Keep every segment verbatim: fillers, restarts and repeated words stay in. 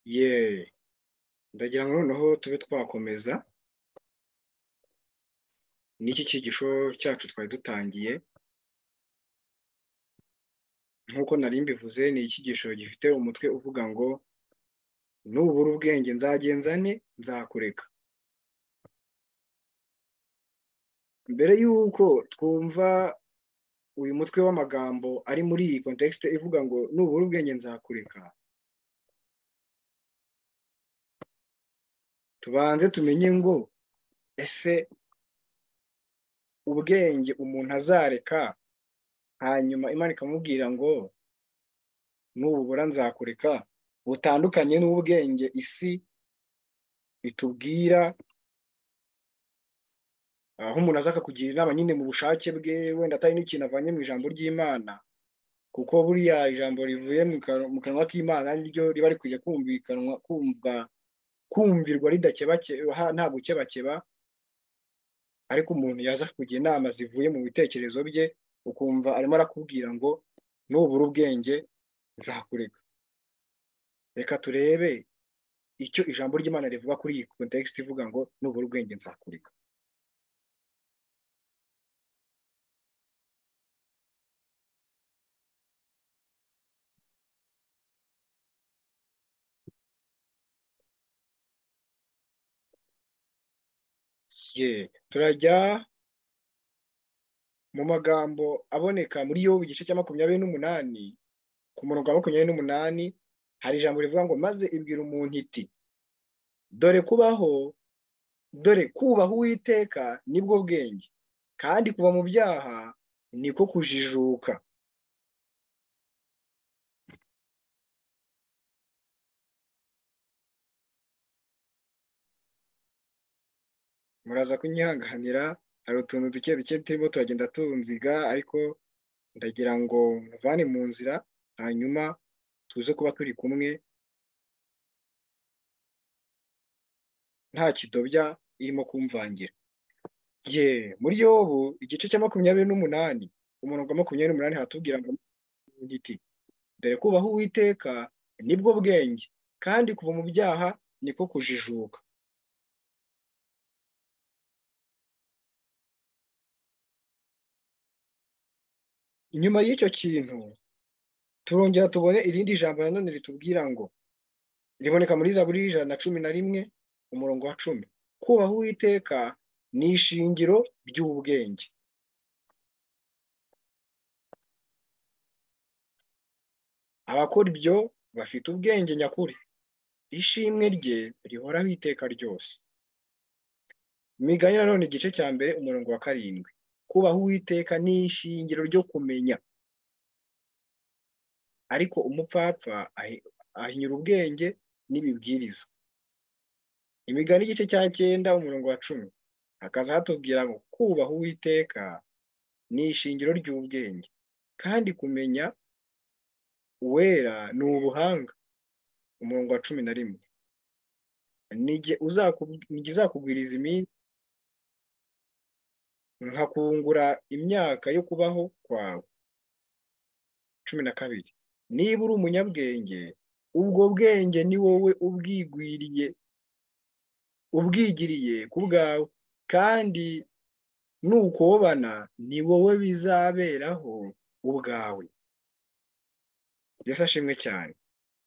ye ndagira ngo noneho tube twakomeza n'iki cyigisho cyacu twari dutangiye. Nk'uko nari mbivuze, ni icyigisho gifite umutwe uvuga ngo nubura ubwenge nzagenza nte nzakureka. Mbere y'uko twumva uyu mutwe w'amagambo ari muri iyi context ivuga ngo nubura ubwenge nzakureka, tubanze tumenye ngo ese ubwenge umuntu azareka hanyuma Imana ikamubwira ngo nubura nzakureka butandukanye n'ubwenge isi itubwira, aho umuntu aza akakugira inama nyine mu bushake bwe, wenda atari n'ikintu avanye mu ijambo ry'Imana, kuko buriya ijambo rivuye mu kanwa k'Imana niryo riba rikwiye kumvikanwa kumva kumvirwa ridakebakeba nta gukebakeba. Ariko umuntu yaza kugira inama zivuye mu bitekerezo bye, ukumva arimo arakubwira ngo nubura ubwenge nzakureka. Reka turebe icyo ijambo ry'Imana rivuga kuri iyi context ivuga ngo nubura ubwenge nzakureka. ye turajya mu magambo aboneka muri Yobu igice cya makumyabiri n'umunani ku murongo wa makumyabiri n'umunani. Hari ijambo rivuga ngo maze ibwira umuntu iti dore kubaho dore kubaha Uwiteka nibwo bwenge, kandi kuva mu byaha niko kujijuka. Muraza kunyihanganira, hari utuntu duke duke turimo turagenda tunziga, ariko ndagira ngo muvane mu nzira hanyuma tuze kuba turi kumwe nta kidobya irimo kumvangira. ye muri Yobu igice cya makumyabiri n'umunani umurongo wa makumyabiri n'umunani hatubwira ngo giti dore kubaha Uwiteka nibwo bwenge, kandi kuva mu byaha niko kujijuka. Inyuma y'icyo kintu turongera tubone irindi jambo nanone ritubwira ngo, riboneka muri Zaburi y'ijana na cumi na rimwe umurongo wa cumi, kubaha Uwiteka ni ishingiro ry'ubwenge. Abakora ibyo bafite ubwenge nyakuri, ishimwe rye rihoraho iteka ryose. Imigani nanone igice cya mbere umurongo wa karindwi, kubaha Uwiteka ni ishingiro ryo kumenya, ariko umupfapfa ahinyura ubwenge n'ibibwiriza. Imigani igice cya cyenda umurongo wa cumi, hakaza hatubwira ngo kubaha Uwiteka ni ishingiro ry'ubwenge, kandi kumenya uwera ni ubuhanga. Umurongo wa cumi na rimwe, nijye uzakugwiriza iminsi nkakungura imyaka yo kubaho kwawe. cumi na kabiri, niba uri umunyabwenge ubwo bwenge ni wowe ubwigwiriye ubwigiriye ku bwawe, kandi nukobana ni wowe bizaberaho ubwawe. Yesu ashimwe cyane.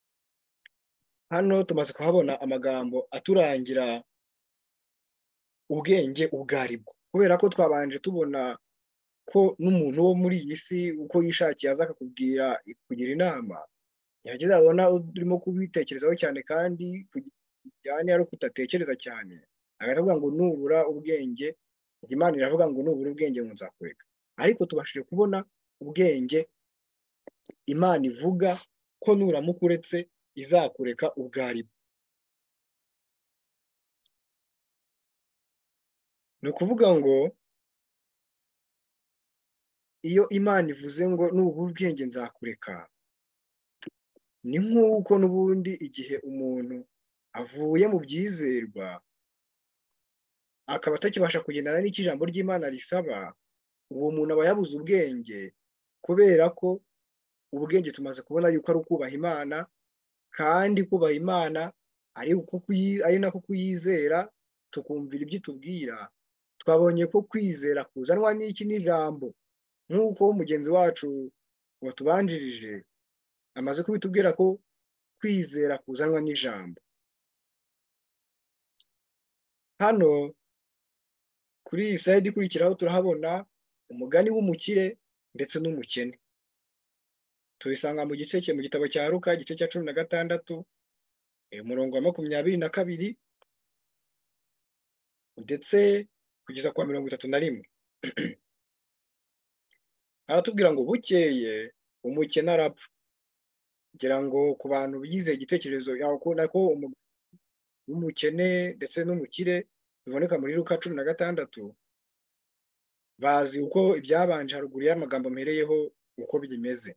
Hano tumaze kuhabona amagambo aturangira ubwenge ubwo aribwo, kubera ko twabanje tubona ko n'umuntu wo muri iyi si uko yishakiye aza akakubwira kugira inama, yageze abona urimo kubitekerezaho cyane kandi kujyane ari kudatekereza cyane, agavuga ngo nubura ubwenge, Imana iravuga ngo nubura ubwenge nzakureka. Ariko tubashije kubona ubwenge Imana ivuga ko nuramuka uretse izakureka ubwo aribwo. Ni ukuvuga ngo iyo Imana ivuze ngo nubura ubwenge nzakureka, ni nk'uko n'ubundi igihe umuntu avuye mu byizerwa akaba atakibasha kugendana n'icyo ijambo ry'Imana risaba, uwo muntu aba yabuze ubwenge, kubera ko ubwenge tumaze kubona yuko ari ukubaha Imana kandi kubaha imana ari uko ari nako kuyizera tukumvira ibyo itubwira. Twabonye ko kwizera kuzanwa n'iki n'ijambo, nk'uko mugenzi wacu watubanjirije amaze kubitubwira ko kwizera kuzanwa n'ijambo. Hano kuri iyi sayidi ikurikiraho turahabona umugani w'umukire ndetse n'umukene. Tubisanga mu gice cye mu gitabo cya Luka igice cya cumi na gatandatu umurongo wa makumyabiri na kabiri ndetse kugeza kwa mirongo itatu na rimwe. Aratubwira ngo bukeye umukene arapfa. Kugira ngo ku bantu bize igitekerezo yakubona ko umukene ndetse n'umukire biboneka muri Luka cumi na gatandatu, bazi uko ibyabanje haruguru y'amagambo mpereyeho uko bimeze.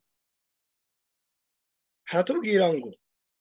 Haratubwira ngo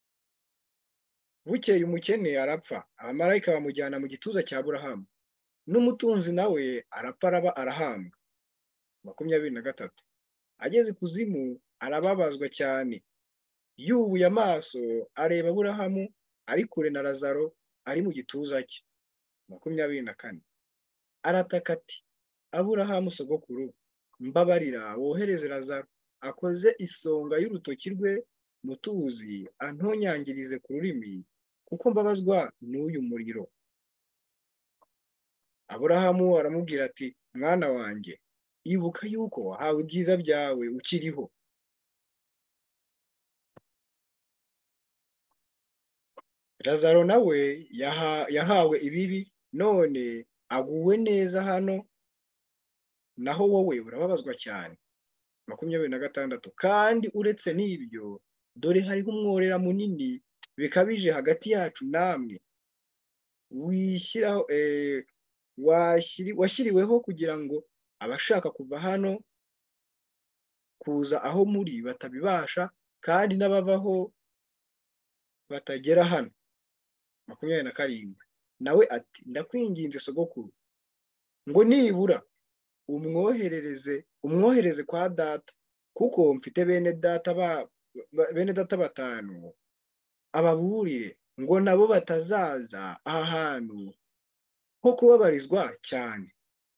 bukeye umukene arapfa, abamarayika bamujyana mu gituza cya Aburahamu, n'umutunzi nawe arapfa araba arahambwa. makumyabiri na gatatu. Ageze ikuzimu arababazwa cyane, yubuye amaso areba Aburahamu ari kure na Lazaro ari mu gituza cye. makumyabiri na kane. Arataka ati, Aburahamu sogokuru, mbabarira wohereze Lazaro akoze isonga y'urutoki rwe mu tuzi antonyangirize ku rurimi, kuko mbabazwa n'uyu muriro. Aburahamu aramubwira ati, mwana wanjye, ibuka yuko wahawe ibyiza byawe ukiriho. Lazaro nawe yahawe ibibi, none aguwe neza hano, naho wowe urababazwa cyane. makumyabiri na gatandatu. Kandi uretse n'ibyo, dore hariho umworera munini bikabije hagati yacu namwe, wishyiraho washyiriweho kugira ngo abashaka kuva hano kuza aho muri batabibasha, kandi n'abavaho batagera hano. makumyabiri na karindwi. Nawe ati, ndakwinginze sogokuru, ngo nibura umwoherereze umwohereze kwa data, kuko mfite bene data ba bene data batanu, ababurire ngo nabo batazaza aha hantu ho kubabarizwa cyane.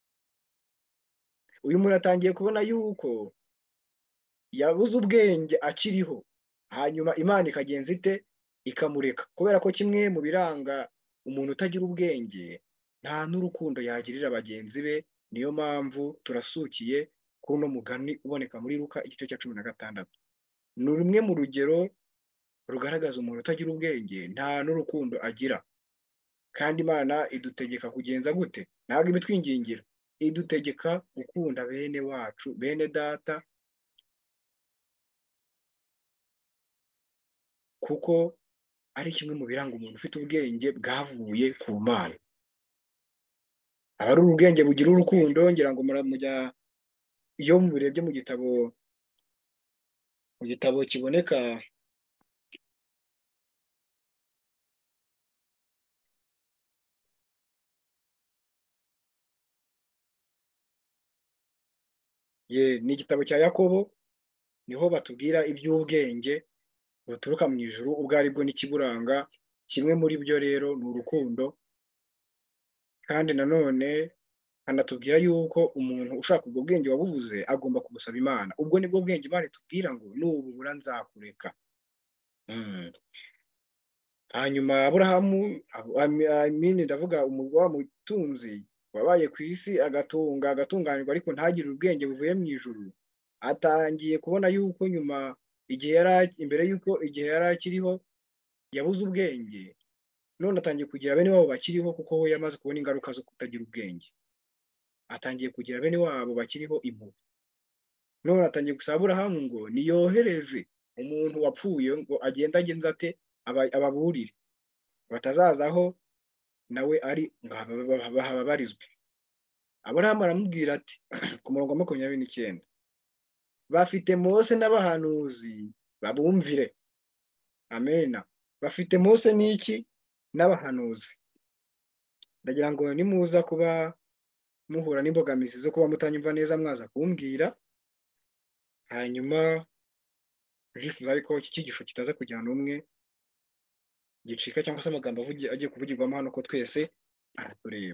Uyu muntu atangiye kubona yuko yabuze ubwenge akiriho, hanyuma Imana ikagenza ite ikamureka, kubera ko kimwe mu biranga umuntu utagira ubwenge nta n'urukundo yagirira bagenzi be. Niyo mpamvu turasukiye kuno mugani uboneka muri Luka igice cya cumi na gatandatu. Ni rumwe mu rugero rugaragaza umuntu utagira ubwenge nta n'urukundo agira. Kandi Imana idutegeka kugenza gute? Ntabwo ibitwingingira, idutegeka gukunda bene wacu, bene data, kuko ari kimwe mu biranga umuntu ufite ubwenge bwavuye ku Mana. Aba ari ubwenge bugira urukundo. Ngira ngo muramujya iyo mubirebye mu gitabo mu gitabo kiboneka ye ni igitabo cya Yakobo, niho batubwira iby'ubwenge buturuka mu ijuru ubwo aribwo n'ikiburanga. Kimwe muri byo rero ni urukundo. Kandi nanone anatubwira yuko umuntu ushaka ubwo bwenge wabubuze agomba kubusaba Imana. Ubwo nibwo bwenge Imana itubwira ngo nububura nzakureka. Hanyuma Aburahamu amini ndavuga umugwa mutunzi wabaye ku isi agatunga agatunganirwa, ariko ntagire ubwenge buvuye mu ijuru, atangiye kubona yuko nyuma igihe yari imbere yuko igihe yari akiriho yabuze ubwenge, none atangiye kugira bene wabo bakiriho, kuko we yamaze kubona ingaruka zo kutagira ubwenge. Atangiye kugira bene wabo bakiriho impuhwe, none atangiye gusaba Aburahamu ngo niyohereze umuntu wapfuye ngo agenda agenza ate ababurire batazazaho nawe ari bahabarizwe. Aburahamu aramubwira ati ku murongo wa makumyabiri n'icyenda, bafite Mose n'abahanuzi babumvire. Amena. Bafite Mose n'iki n'abahanuzi. Ndagira ngo nimuza kuba muhura n'imbogamizi zo kuba mutanyumva neza mwaza kumbwira, hanyuma bifuza ariko iki cyigisho kitaza kujyana umwe gicika cyangwa se amagambo agiye kuvugirwamo hano ko twese aratureba.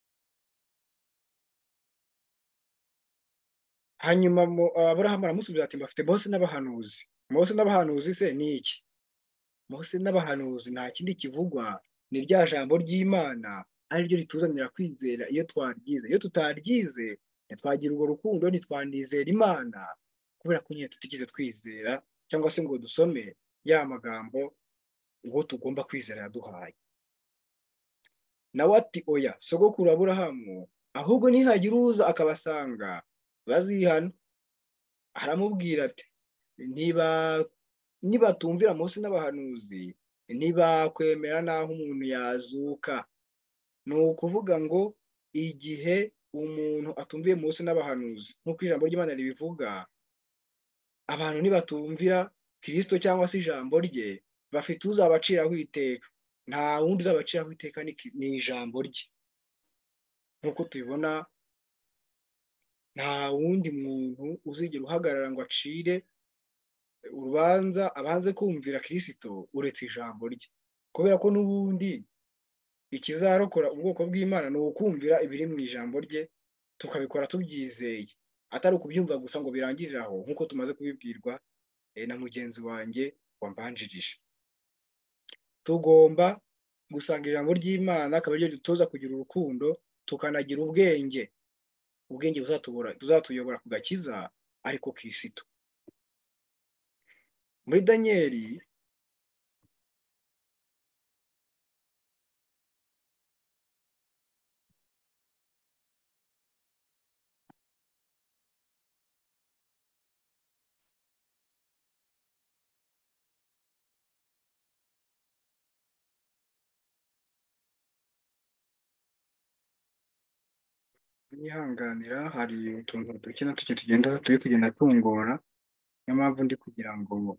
hanyuma Aburahamu aramusubiza ati mbafite Mose n'abahanuzi. Mose n'abahanuzi se ni iki? Mose n'abahanuzi nta kindi kivugwa, ni rya jambo ry'Imana ari ryo rituzanira kwizera iyo twaryize. Iyo tutaryize ntitwagira urwo rukundo, ntitwanizera Imana, kubera ko nyine tutigeze twizera cyangwa se ngo dusome ya magambo uwo tugomba kwizera yaduhaye. Nawe ati oya, sogokuru Aburahamu, ahubwo nihagira uza akabasanga bazihana. Aramubwira ati niba nibatumvira Mose n'abahanuzi ntibakwemera naho umuntu yazuka. Ni ukuvuga ngo igihe umuntu atumviye Mose n'abahanuzi nk'uko ijambo ry'Imana ribivuga, abantu nibatumvira Kristo cyangwa se ijambo rye, bafite uzabaciraho iteka. Nta wundi uzabaciraho iteka, ni ijambo rye. nk'uko tubibona, nta wundi muntu uzigera uhagarara ngo acire urubanza abanze kumvira Kristo uretse ijambo rye, kubera ko n'ubundi ikizarokora ubwoko bw'Imana ni ukumvira ibiri mu ijambo rye, tukabikora tubyizeye, atari ukubyumva gusa ngo birangirire aho, nk'uko tumaze kubibwirwa na mugenzi wanjye wambanjirije. Tugomba gusanga ijambo ry'Imana akaba ryo dutoza kugira urukundo, tukanagira ubwenge ubwenge buzatuyobora ku gakiza ariko Kristo. Muri Daniyeli nihanganira, hari utuntu duke na duke tugenda turi kugenda tungora, niyo mpamvu ndi kugira ngo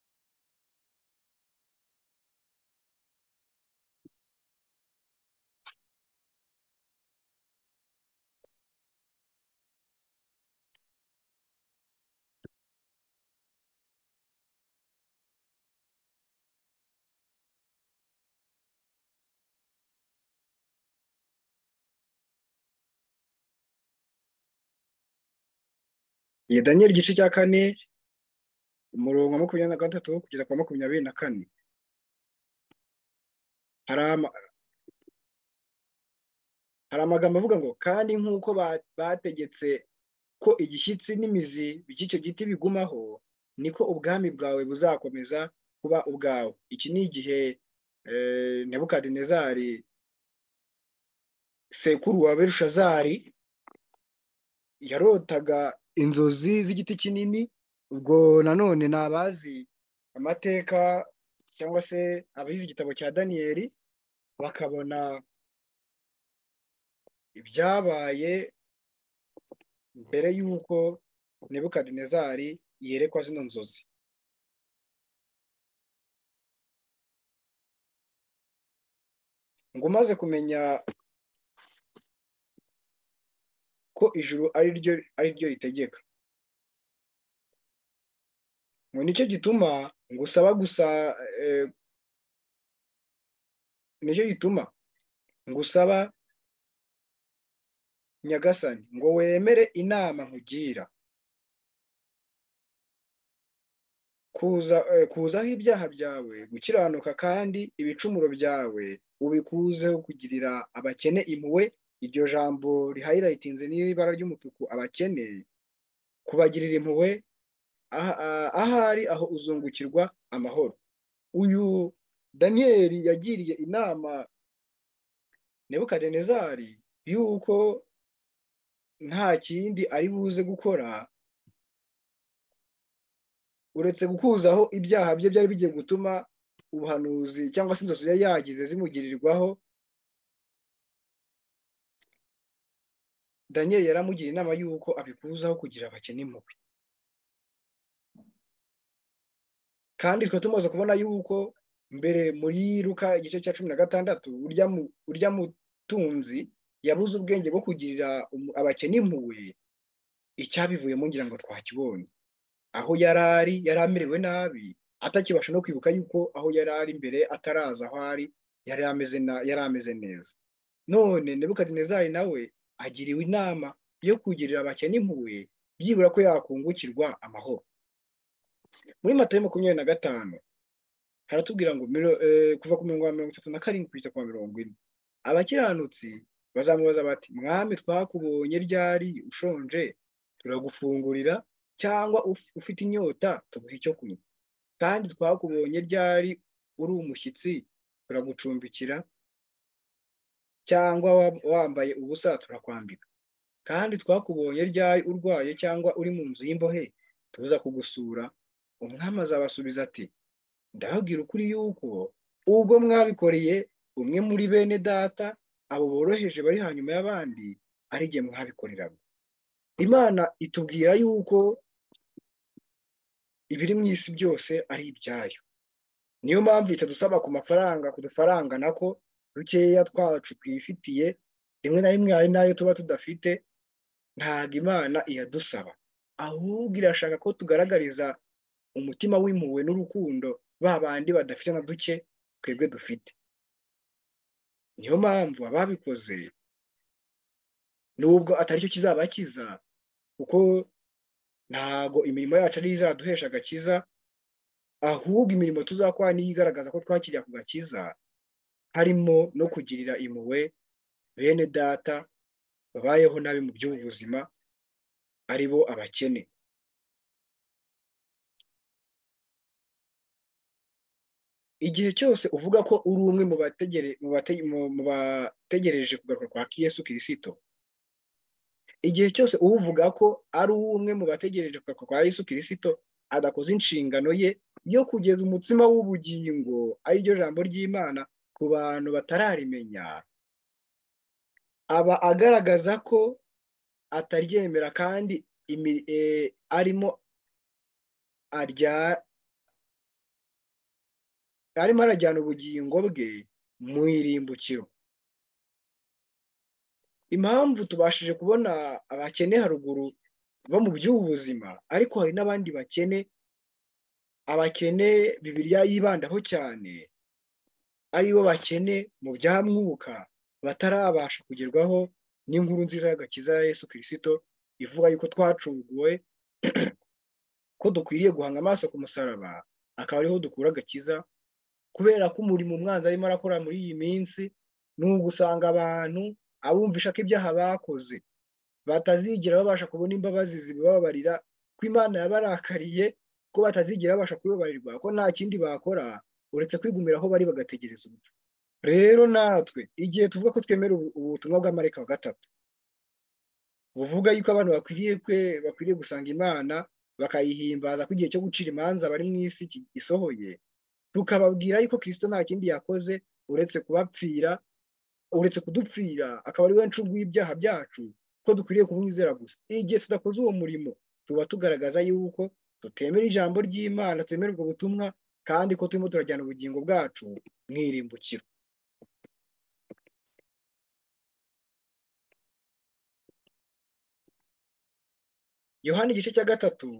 iyi Daniyeli igice cya kane umurongo wa makumyabiri na gatatu kugeza kwa makumyabiri na kane. Hari amagambo avuga ngo kandi nk'uko bategetse ko igishyitsi n'imizi by'icyo giti bigumaho, niko ubwami bwawe buzakomeza kuba ubwawe. Iki ni igihe Nebukadinezari sekuru wa Belushazari yarotaga inzozi z'igiti kinini. Ubwo nanone ni abazi amateka cyangwa se abize igitabo cya Daniyeli bakabona ibyabaye mbere y'uko Nebukadinezari yerekwa zino nzozi. Ngo umaze kumenya ko ijuru ari ryo ari ryo ritegeka, ngo nicyo gituma ngusaba gusa eh, nicyo gituma ngusaba Nyagasani ngo wemere inama nkugira, kuza eh, kuzaho ibyaha byawe, gukiranuka kandi ibicumuro byawe ubikuzeho, kugirira abakene impuhwe. Iryo jambo rihayirayitinze n'ibara ry'umutuku, abakene, kubagirira impuhwe, ahari aho uzungukirwa amahoro. Uyu Daniyeli yagiriye inama Nebukadinezari yuko nta kindi ari buze gukora uretse gukuzaho ibyaha bye byari bigiye gutuma ubuhanuzi cyangwa se inzozi yari yagize zimugirirwaho. Daniyeli yaramugira inama yuko abikuzaho kugira abakene impuhwe. Kandi twe tumaze kubona yuko mbere muri Luka igice cya cumi na gatandatu urya mutunzi yabuze ubwenge bwo kugirira abakene impuhwe. Icyabivuyemo ngira ngo twakibonye, aho yarari yaramerewe nabi atakibasha no kwibuka yuko aho yari ari imbere ataraza aho ari yari ameze na yari ameze neza. None Nebukadinezari nawe agiriwe inama yo kugirira abakene impuhwe byibura ko yakungukirwa amahoro. Muri Matayo makumyabiri na gatanu haratubwira ngo kuva ku mirongo ya mirongo itatu na karindwi kugeza ku mirongo ine, abakiranutsi bazamubaza bati, mwami twakubonye ryari ushonje turagufungurira, cyangwa ufite inyota tuguha icyo kunywa? Kandi twakubonye ryari uri umushyitsi turagucumbikira, cyangwa wambaye ubusa turakwambika? Kandi twakubonye ryari urwaye cyangwa uri mu nzu y'imbohe tuza kugusura? Umwami azabasubiza ati, ndababwira ukuri yuko ubwo mwabikoreye umwe muri bene data abo boroheje bari hanyuma y'abandi, ari jye mwabikoreraga. Imana itubwira yuko ibiri mu isi byose ari ibyayo. Niyo mpamvu itadusaba ku mafaranga, ku dufaranga nako dukeya twacu twifitiye, rimwe na rimwe hari n'ayo tuba tudafite, ntabwo Imana iyadusaba, ahubwo irashaka ko tugaragariza umutima w'impuhwe n'urukundo ba bandi badafite na duke twebwe dufite. Niyo mpamvu ababikoze nubwo atari cyo kizabakiza, kuko ntago imirimo yacu ari izaduhesha agakiza, ahubwo imirimo tuzakora niyo igaragaza ko twakiriye ku gakiza, harimo no kugirira impuhwe bene data babayeho nabi mu by'ubuzima, ari bo abakene. Igihe cyose uvuga ko uri umwe mu bategereje kugaruka kwa Yesu Kirisito, igihe cyose uvuga ko ari umwe mu bategereje kugaruka kwa Yesu Kirisito adakoze inshingano ye yo kugeza umutsima w'ubugingo, ari ryo jambo ry'Imana, ku bantu batararimenya, aba agaragaza ko ataryemera kandi arimo arya arimo arajyana ubugingo bwe mu irimbukiro. Impamvu tubashije kubona abakene haruguru bo mu by'ubuzima, ariko hari n'abandi bakene, abakene Bibiliya yibandaho cyane, ari bo bakene mu bya mwuka, batarabasha kugerwaho n'inkuru nziza y'agakiza ya Yesu Kirisito ivuga yuko twacunguwe, ko dukwiriye guhanga amaso ku musaraba, akaba ariho dukura agakiza. Kubera ko umurimo umwanzi arimo arakora muri iyi minsi ni ugusanga abantu abumvisha ko ibyaha bakoze batazigera babasha kubona imbabazi zibababarira, ko Imana yabarakariye, ko batazigera babasha kubabarirwa, ko nta kindi bakora uretse kwigumira aho bari bagategereza urupfu. Rero natwe igihe tuvuga ko twemera ubutumwa bwa marayika wa gatatu buvuga yuko abantu bakwiriye kwe bakwiriye gusanga Imana bakayihimbaza, ko igihe cyo gucira imanza bari mu isi gisohoye, tukababwira yuko Kristo nta kindi yakoze uretse kubapfira, uretse kudupfira, akaba ari we ncungu y'ibyaha byacu, ko dukwiriye kumwizera gusa. Igihe tudakoze uwo murimo tuba tugaragaza yuko tutemera ijambo ry'Imana, tutemera ubwo butumwa, kandi ko turimo turajyana ubugingo bwacu mu irimbukiro. Yohana igice cya gatatu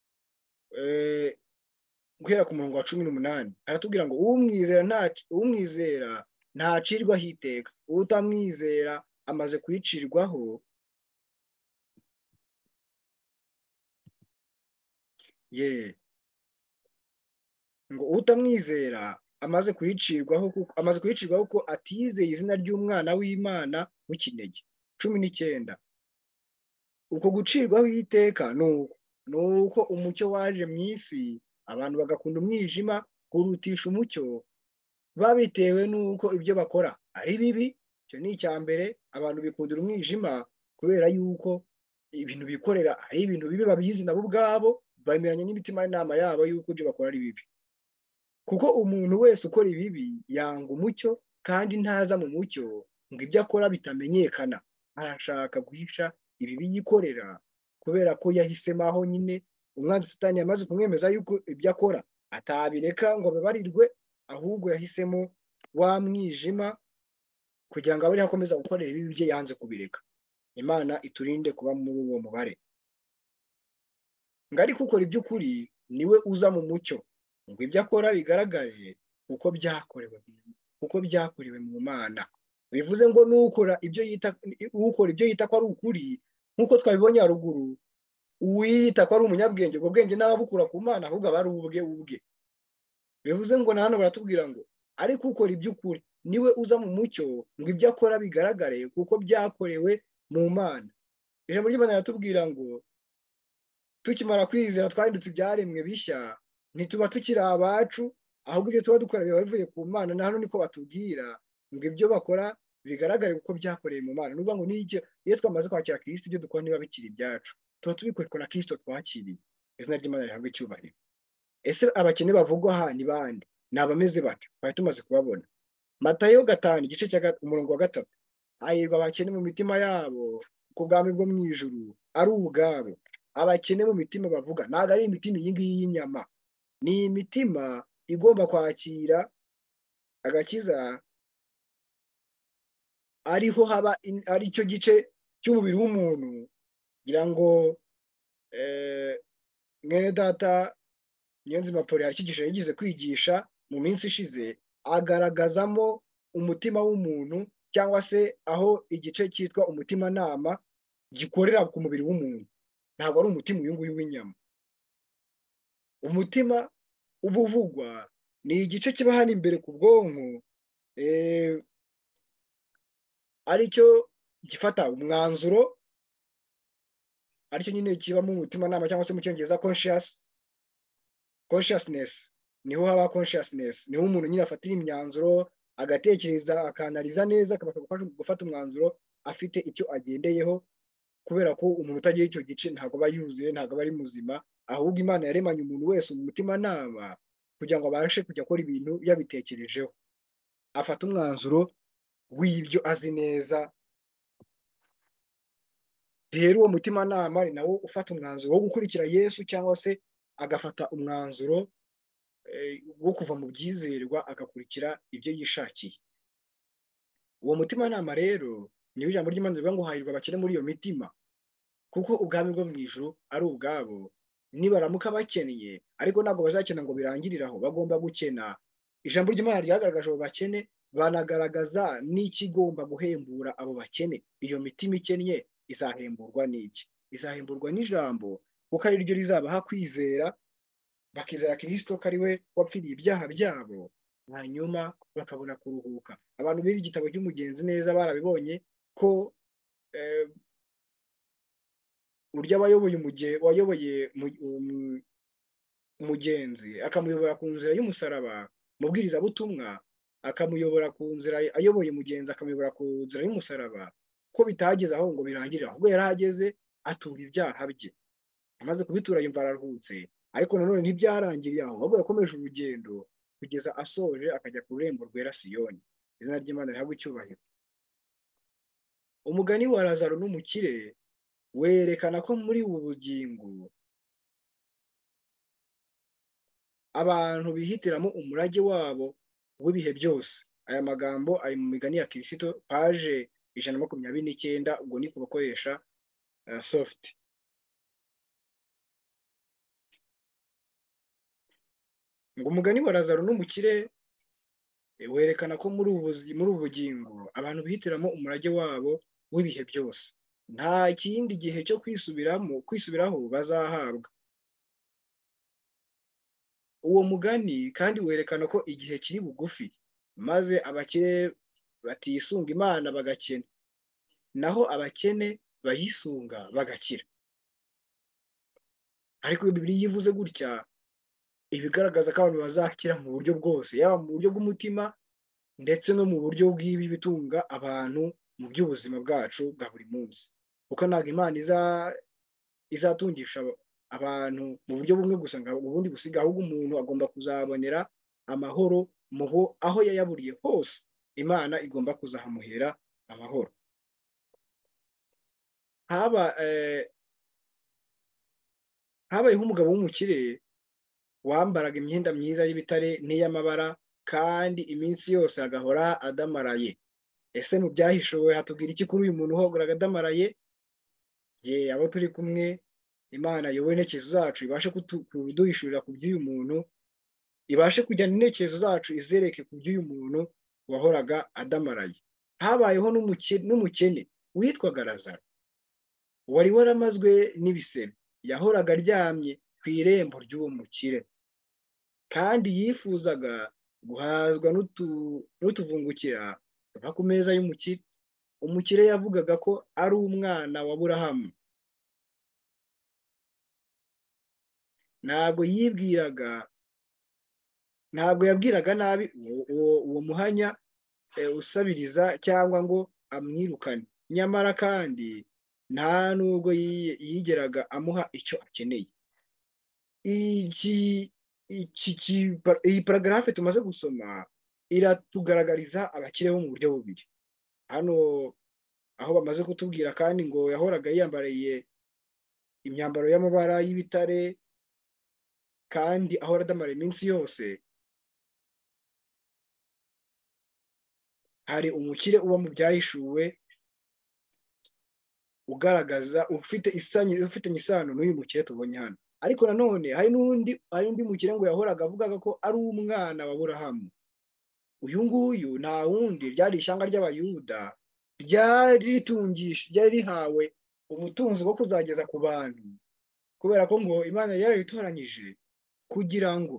guhera ku murongo wa cumi n'umunani aratubwira ngo umwizera nta umwizera ntacirwaho iteka, utamwizera amaze kwicirwaho ye ngo utamwizera amaze kwicirwaho amaze kwicirwaho ko atizeye izina ry'umwana w'Imana w'ikinege. cumi n'icyenda uko gucirwaho iteka ni uko umucyo waje mu isi, abantu bagakunda umwijima kurutisha umucyo, babitewe n'uko ibyo bakora ari bibi. Icyo ni icya mbere, abantu bikundira umwijima kubera yuko ibintu bikorera ari ibintu bibi, babizi nabo ubwabo, bemeranya n'imitima y'inama yabo yuko ibyo bakora ari bibi. Kuko umuntu wese ukora ibibi yanga umucyo, kandi ntaza mu mucyo ngo ibyo akora bitamenyekana, arashaka guhisha ibibi yikorera, kubera ko yahisemo aho nyine umwanzi Satani yamaze kumwemeza yuko ibyo akora atabireka ngo babarirwe, ahubwo yahisemo wa mwijima kugira ngo abe ariho akomeza gukorera ibibi bye, yanze kubireka. Imana iturinde kuba muri uwo mubare. Ngo ariko ukora iby'ukuri niwe uza mu mucyo, ngo ibyo akora bigaragare kuko byakorewe kuko byakorewe mu Mana. Bivuze ngo n'ukora ibyo yita ukora ibyo yita ko ari ukuri, nk'uko twabibonye haruguru, uwiyita ko ari umunyabwenge, ubwo bwenge n'ababukura ku Mana, ahubwo aba ari ubwe ubwe. Bivuze ngo na hano baratubwira ngo ariko ukora iby'ukuri niwe uza mu mucyo, ngo ibyo akora bigaragare kuko byakorewe mu Mana. Ijambo ry'Imana riratubwira ngo tukimara kwizera twahindutse ibyaremwe bishya, ntituba tukiri abacu, ahubwo ibyo tuba dukora biba bivuye ku Mana. Na hano niko batubwira ngo ibyo bakora bigaragare kuko byakorewe mu Mana. Nuvuga ngo n'icyo iyo twamaze kwakira Kristo, ibyo dukora niba bikiri ibyacu, tuba tubikorera na Kristo twakiriye. Izina ry'Imana rihabwe icyubahiro. Ese abakene bavugwa aha ni bande? Ni abameze batyo, twari tumaze kubabona. Matayo gatanu igice cya umurongo wa gatatu, hahirwa abakene mu mitima yabo, ku bwami bwo mu ijuru ari ubwabo. Abakene mu mitima bavuga ntabwo ari imitima iyi ngiyi y'inyama, ni imitima igomba kwakira agakiza, ariho haba ari cyo gice cy'umubiri w'umuntu. Ngira ngo mwene data Niyonzima Paul yakigisha yagize kwigisha mu minsi ishize, agaragazamo umutima w'umuntu, cyangwa se aho igice cyitwa umutimanama gikorera ku mubiri w'umuntu. Ntabwo ari umutima uyu nguyu w'inyama. Umutima uba uvugwa ni igice kiba hano imbere ku bwonko, aricyo gifata umwanzuro, aricyo nyine kibamo umutimanama, cyangwa se mu cyongereza conscious consciousness. Niho haba consciousness, niho umuntu nyine afatira imyanzuro, agatekereza, akanaliza neza, akabasha gufata umwanzuro afite icyo agendeyeho, kubera ko umuntu utagiye icyo gice ntabwo aba yuzuye, ntabwo aba ari muzima. Ahubwo Imana yaremanye umuntu wese mu mutimanama kugira ngo abashe kujya akora ibintu yabitekerejeho, afata umwanzuro w'ibyo azi neza. Rero uwo mutimanama ni nawo ufata umwanzuro wo gukurikira Yesu, cyangwa se agafata umwanzuro wo kuva mu byizerwa agakurikira ibyo yishakiye. Uwo mutimanama rero niyo ijambo ry'Imana rivuga ngo hahirwa abakene muri iyo mitima, kuko ubwami bwo mu ijuru ari ubwabo. Nibaramuka bakeneye, ariko ntabwo bazakena ngo birangiriraho, bagomba gukena. Ijambo ry'Imana ryagaragaje abo bakene, banagaragaza n'ikigomba guhembura abo bakene. Iyo mitima ikennye izahemburwa n'iki? Izahemburwa n'ijambo, kuko ari ryo rizabaha kwizera, bakizera Kristo ko ari we wapfiriye ibyaha byabo, hanyuma bakabona kuruhuka. Abantu bize igitabo cy'umugenzi neza barabibonye ko urya wayoboye wayoboye umugenzi akamuyobora ku nzira y'umusaraba, mubwiriza butumwa akamuyobora ku nzira, ayoboye umugenzi akamuyobora ku nzira y'umusaraba, ko bitageze aho ngo birangirire, ahubwo yarahageze atura ibyaha bye. Amaze kubitura yumva araruhutse, ariko nanone ntibyarangiriye aho, ahubwo yakomeje urugendo kugeza asoje akajya ku rurembo rwera Siyoni. Izina ry'Imana rihabwe icyubahiro. Umugani wa Lazaro n'umukire werekana ko muri ubu bugingo abantu bihitiramo umurage wabo w'ibihe byose. Aya magambo ari mu migani ya Kristo, paje ijana na makumyabiri n'icyenda, ubwo ni ku bakoresha uh, soft. Ngo umugani wa Lazaro n'umukire werekana ko muri ubu muri ubu bugingo abantu bihitiramo umurage wabo w'ibihe byose, nta kindi gihe cyo kwisubiramo kwisubiraho bazahabwa. Uwo mugani kandi werekana ko igihe kiri bugufi, maze abakire batisunga Imana bagakena, naho abakene bayisunga bagakira. Ariko Bibiliya yivuze gutya, ibigaragaza ko abantu bazakira mu buryo bwose, yaba mu buryo bw'umutima ndetse no mu buryo bw'ibi bitunga abantu mu by'ubuzima bwacu bwa buri munsi. Kuko ntabwo Imana iza izatungisha abantu mu buryo bumwe gusa ngo ubundi gusiga, ahubwo umuntu agomba kuzabonera amahoro muho aho yayaburiye hose. Imana igomba kuzahamuhera amahoro. Haba eh, habayeho umugabo w'umukire wambaraga imyenda myiza y'ibitare n'iy'amabara, kandi iminsi yose agahora adamaraye. Ese mu byahishuwe hatubwira iki kuri uyu muntu uhogoraga adamaraye? Ye abo turi kumwe, Imana yoboye intekerezo zacu ibashe kuduhishurira ku by'uyu muntu ibashe kujyana intekerezo zacu izereke ku by'uyu muntu wahoraga adamaraye. Habayeho n'umukene witwaga Lazaro, wari waramazwe n'ibisebe, yahoraga aryamye ku irembo ry'uwo mukire, kandi yifuzaga guhazwa n'utuvungukira tuva ku meza y'umukire. Umukire yavugaga ko ari umwana wa Aburahamu. Ntabwo yibwiraga ntabwo yabwiraga nabi uwo muhanya usabiriza cyangwa ngo amwirukane, nyamara kandi nta nubwo yigeraga amuha icyo akeneye. Iyi paragarafe tumaze gusoma iratugaragariza abakire bo mu buryo bubiri. Hano aho bamaze kutubwira kandi ngo yahoraga yiyambariye imyambaro y'amabara y'ibitare kandi ahora adamara iminsi yose. Hari umukire uba mu byahishuwe ugaragaza ufite ufitanye isano n'uyu mukire tubonye hano. Ariko nanone hari n'undi hari undi mukire ngo yahoraga avugaga ko ari umwana wa Aburahamu. Uyu nguyu nta wundi, ryari ishyanga ry'Abayuda ryari ritungisha ryari rihawe ubutunzi bwo kuzageza ku bantu, kubera ko ngo Imana yari yaritoranyije kugira ngo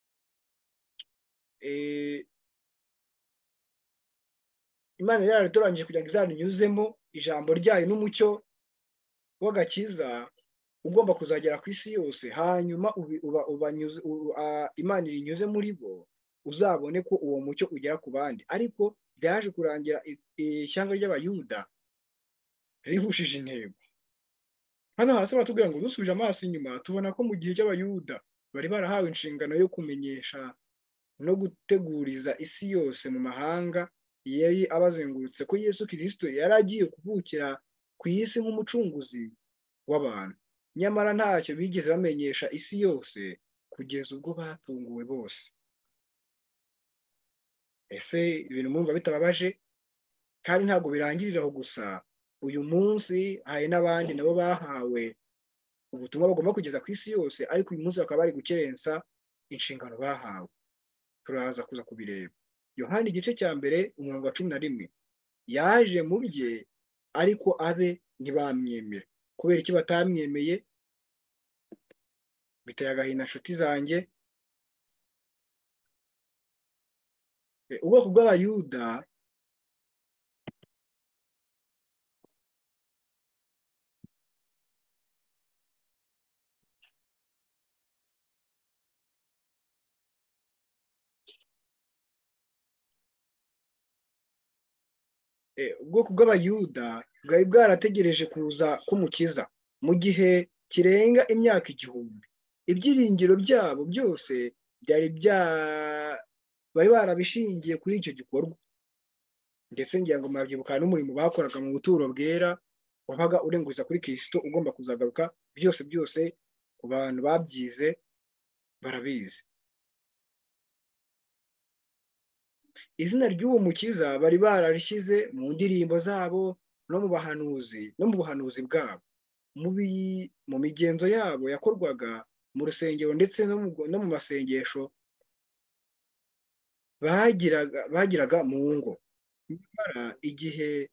Imana yari yaritoranyije kugira ngo izarinyuzemo ijambo ryayo n'umucyo w'agakiza ugomba kuzagera ku isi yose, hanyuma Imana irinyuze muri bo uzabone ko uwo mucyo ugera ku bandi. Ariko byaje kurangira ishyanga ry'Abayuda rihushije intego. Hano hasi baratubwira ngo dusubije amaso inyuma tubona ko mu gihe cy'Abayuda bari barahawe inshingano yo kumenyesha no guteguriza isi yose mu mahanga yari abazengurutse ko Yesu Kristo yari agiye kuvukira ku isi nk'umucunguzi w'abantu, nyamara ntacyo bigeze bamenyesha isi yose kugeza ubwo batunguwe bose. Ese ibintu mwumva bitababaje? Kandi ntabwo birangirira aho gusa. Uyu munsi hari n'abandi nabo bahawe ubutumwa bagomba kugeza ku isi yose, ariko uyu munsi bakaba bari gukerensa inshingano bahawe. Turaza kuza kubireba. Yohana igice cya mbere umurongo wa cumi na rimwe, yaje mu bye ariko abe ntibamwemera. Kubera iki batamwemeye? Biteye agahinda nshuti zanjye. Ubwoko bw'Abayuda ubwoko bw'Abayuda bwari bwarategereje kuza k'Umukiza mu gihe kirenga imyaka igihumbi. Ibyiringiro byabo byose byari bya bari barabishingiye kuri icyo gikorwa, ndetse ngira ngo murabyibuka n'umurimo bakoraga mu buturo bwera wabaga urenguriza kuri Kristo ugomba kuzagaruka. Byose byose ku bantu babyize barabizi. Izina ry'uwo mukiza bari bararishyize mu ndirimbo zabo no mu bahanuzi no mu buhanuzi bwabo, mu migenzo yabo yakorwaga mu rusengero ndetse no mu masengesho bagiraga bagiraga mu ngo. Nyamara igihe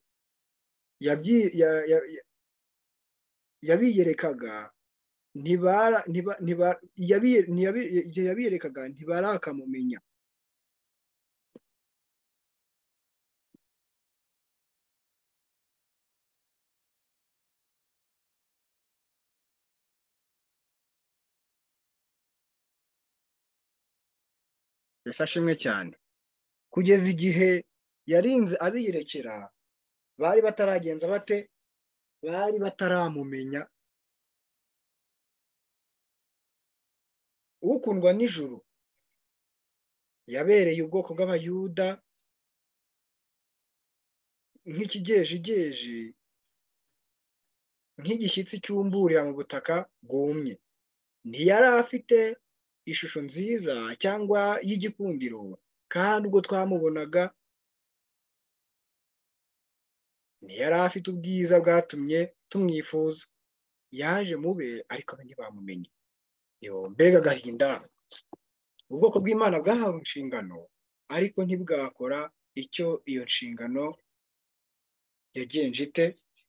yabiyerekaga ntibarakamumenya. Yashimwe cyane kugeza igihe yarinze abiyerekera, bari bataragenza bate? Bari bataramumenya. Ukundwa n'ijuru yabereye ubwoko bw'Abayuda nk'ikigejigeji, nk'igishyitsi cyumburira mu butaka bwumye. Ntiyari afite ishusho nziza cyangwa y'igikundiro, kandi ubwo twamubonaga ntiyari afite ubwiza bwatumye tumwifuza. Yaje mube ariko ntibamumenya. Yo, mbega agahinda! ubwoko bw'Imana bwahawe inshingano ariko ntibwakora icyo iyo nshingano yagenje ite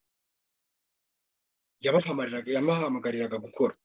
yabahamagariraga gukora.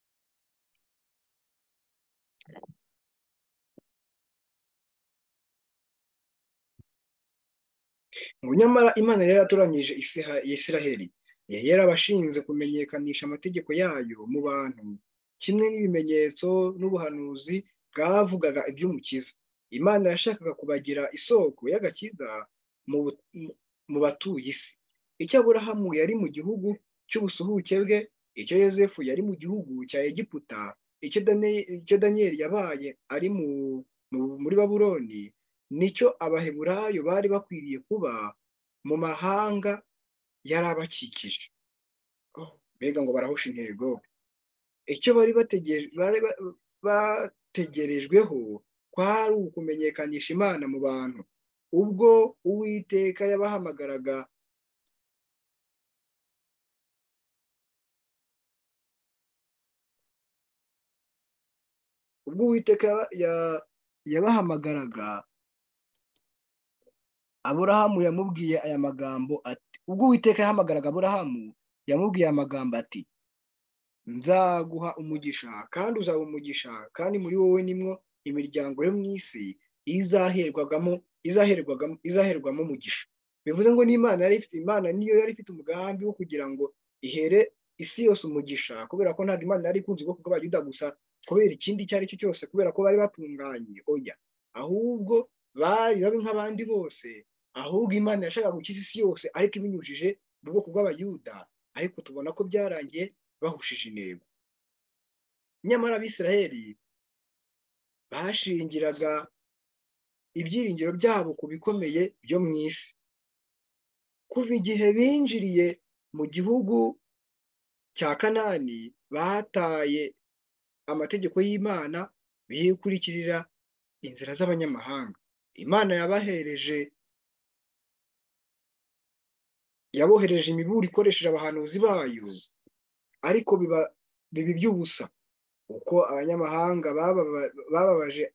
ngo nyamara Imana yari yaratoranyije Isiraheli, yari yarabashinze kumenyekanisha amategeko yayo mu bantu, kimwe n'ibimenyetso n'ubuhanuzi bwavugaga iby'Umukiza. Imana yashakaga kubagira isoko y'agakiza mu batuye isi. Icyo Aburahamu yari mu gihugu cy'ubusuhuke bwe, icyo Yosefu yari mu gihugu cya Egiputa, icyo Daniyeli yabaye ari muri Babuloni, nicyo Abaheburayo bari bakwiriye kuba mu mahanga yari abakikije. Mbega ngo barahusha intego! Icyo bari bategerejweho kwari ukumenyekanisha Imana mu bantu. Ubwo Uwiteka yabahamagaraga ubwo Uwiteka yabahamagaraga Aburahamu yamubwiye aya magambo ati ubwo Uwiteka yahamagaraga Aburahamu yamubwiye amagambo ati nzaguha umugisha kandi uzaba umugisha, kandi muri wowe nimwo imiryango yo mu isi izaherwagamo izaherwagamo izaherwamo umugisha. Bivuze ngo n'Imana yari ifite Imana niyo yari ifite umugambi wo kugira ngo ihere isi yose umugisha, kubera ko ntabwo Imana yari ikunze ubwoko bw'Abayuda gusa kubera ikindi icyo ari cyo cyose, kubera ko bari batunganye, oya, ahubwo bari babi nk'abandi bose. Ahubwo Imana yashakaga gukiza isi yose ariko ibinyujije mu bwoko bw'Abayuda, ariko tubona ko byarangiye bahushije intego. Nyamara Abisiraheli bashingiraga ibyiringiro byabo ku bikomeye byo mu isi. Kuva igihe binjiriye mu gihugu cya Kanani, bataye amategeko y'Imana, bikurikirira inzira z'abanyamahanga. Imana yabahereje yabohereje imiburo ikoresheje abahanuzi bayo, ariko biba bibi by'ubusa. Uko abanyamahanga bababaje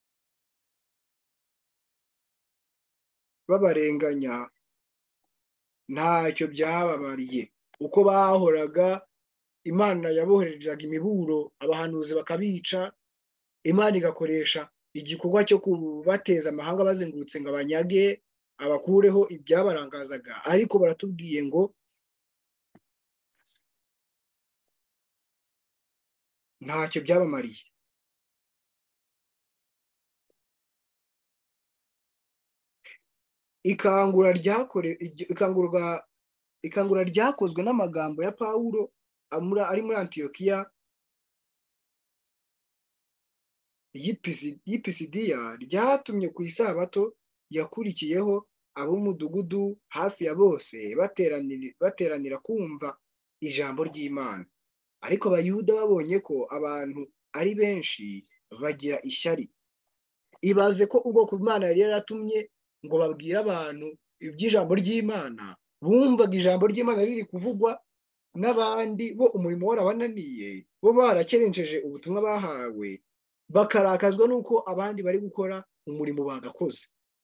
babarenganya, ntacyo byababariye. Uko bahoraga, Imana yaboherezaga imiburo, abahanuzi bakabica, Imana igakoresha igikorwa cyo kubateza amahanga bazengurutse ngo abanyage, abakureho ibyabarangazaga. Ariko baratubwiye ngo ntacyo byabamariye. Ikangura ryakore ikangurwa ikangura ryakozwe n'amagambo ya Pawulo ari muri Antiyokiya y'Ipisidiya, ryatumye ku isabato yakurikiyeho ab'umudugudu hafi ya bose bateranira kumva ijambo ry'Imana. Ariko Abayuda babonye ko abantu ari benshi bagira ishyari. Ibaze ko ubwoko Imana yari yaratumye ngo babwire abantu iby'ijambo ry'Imana, bumvaga ijambo ry'Imana riri kuvugwa, n'abandi bo umurimo warabananiye, bo barakerenceje ubutumwa bahawe, bakarakazwa n'uko abandi bari gukora umurimo bagakoze.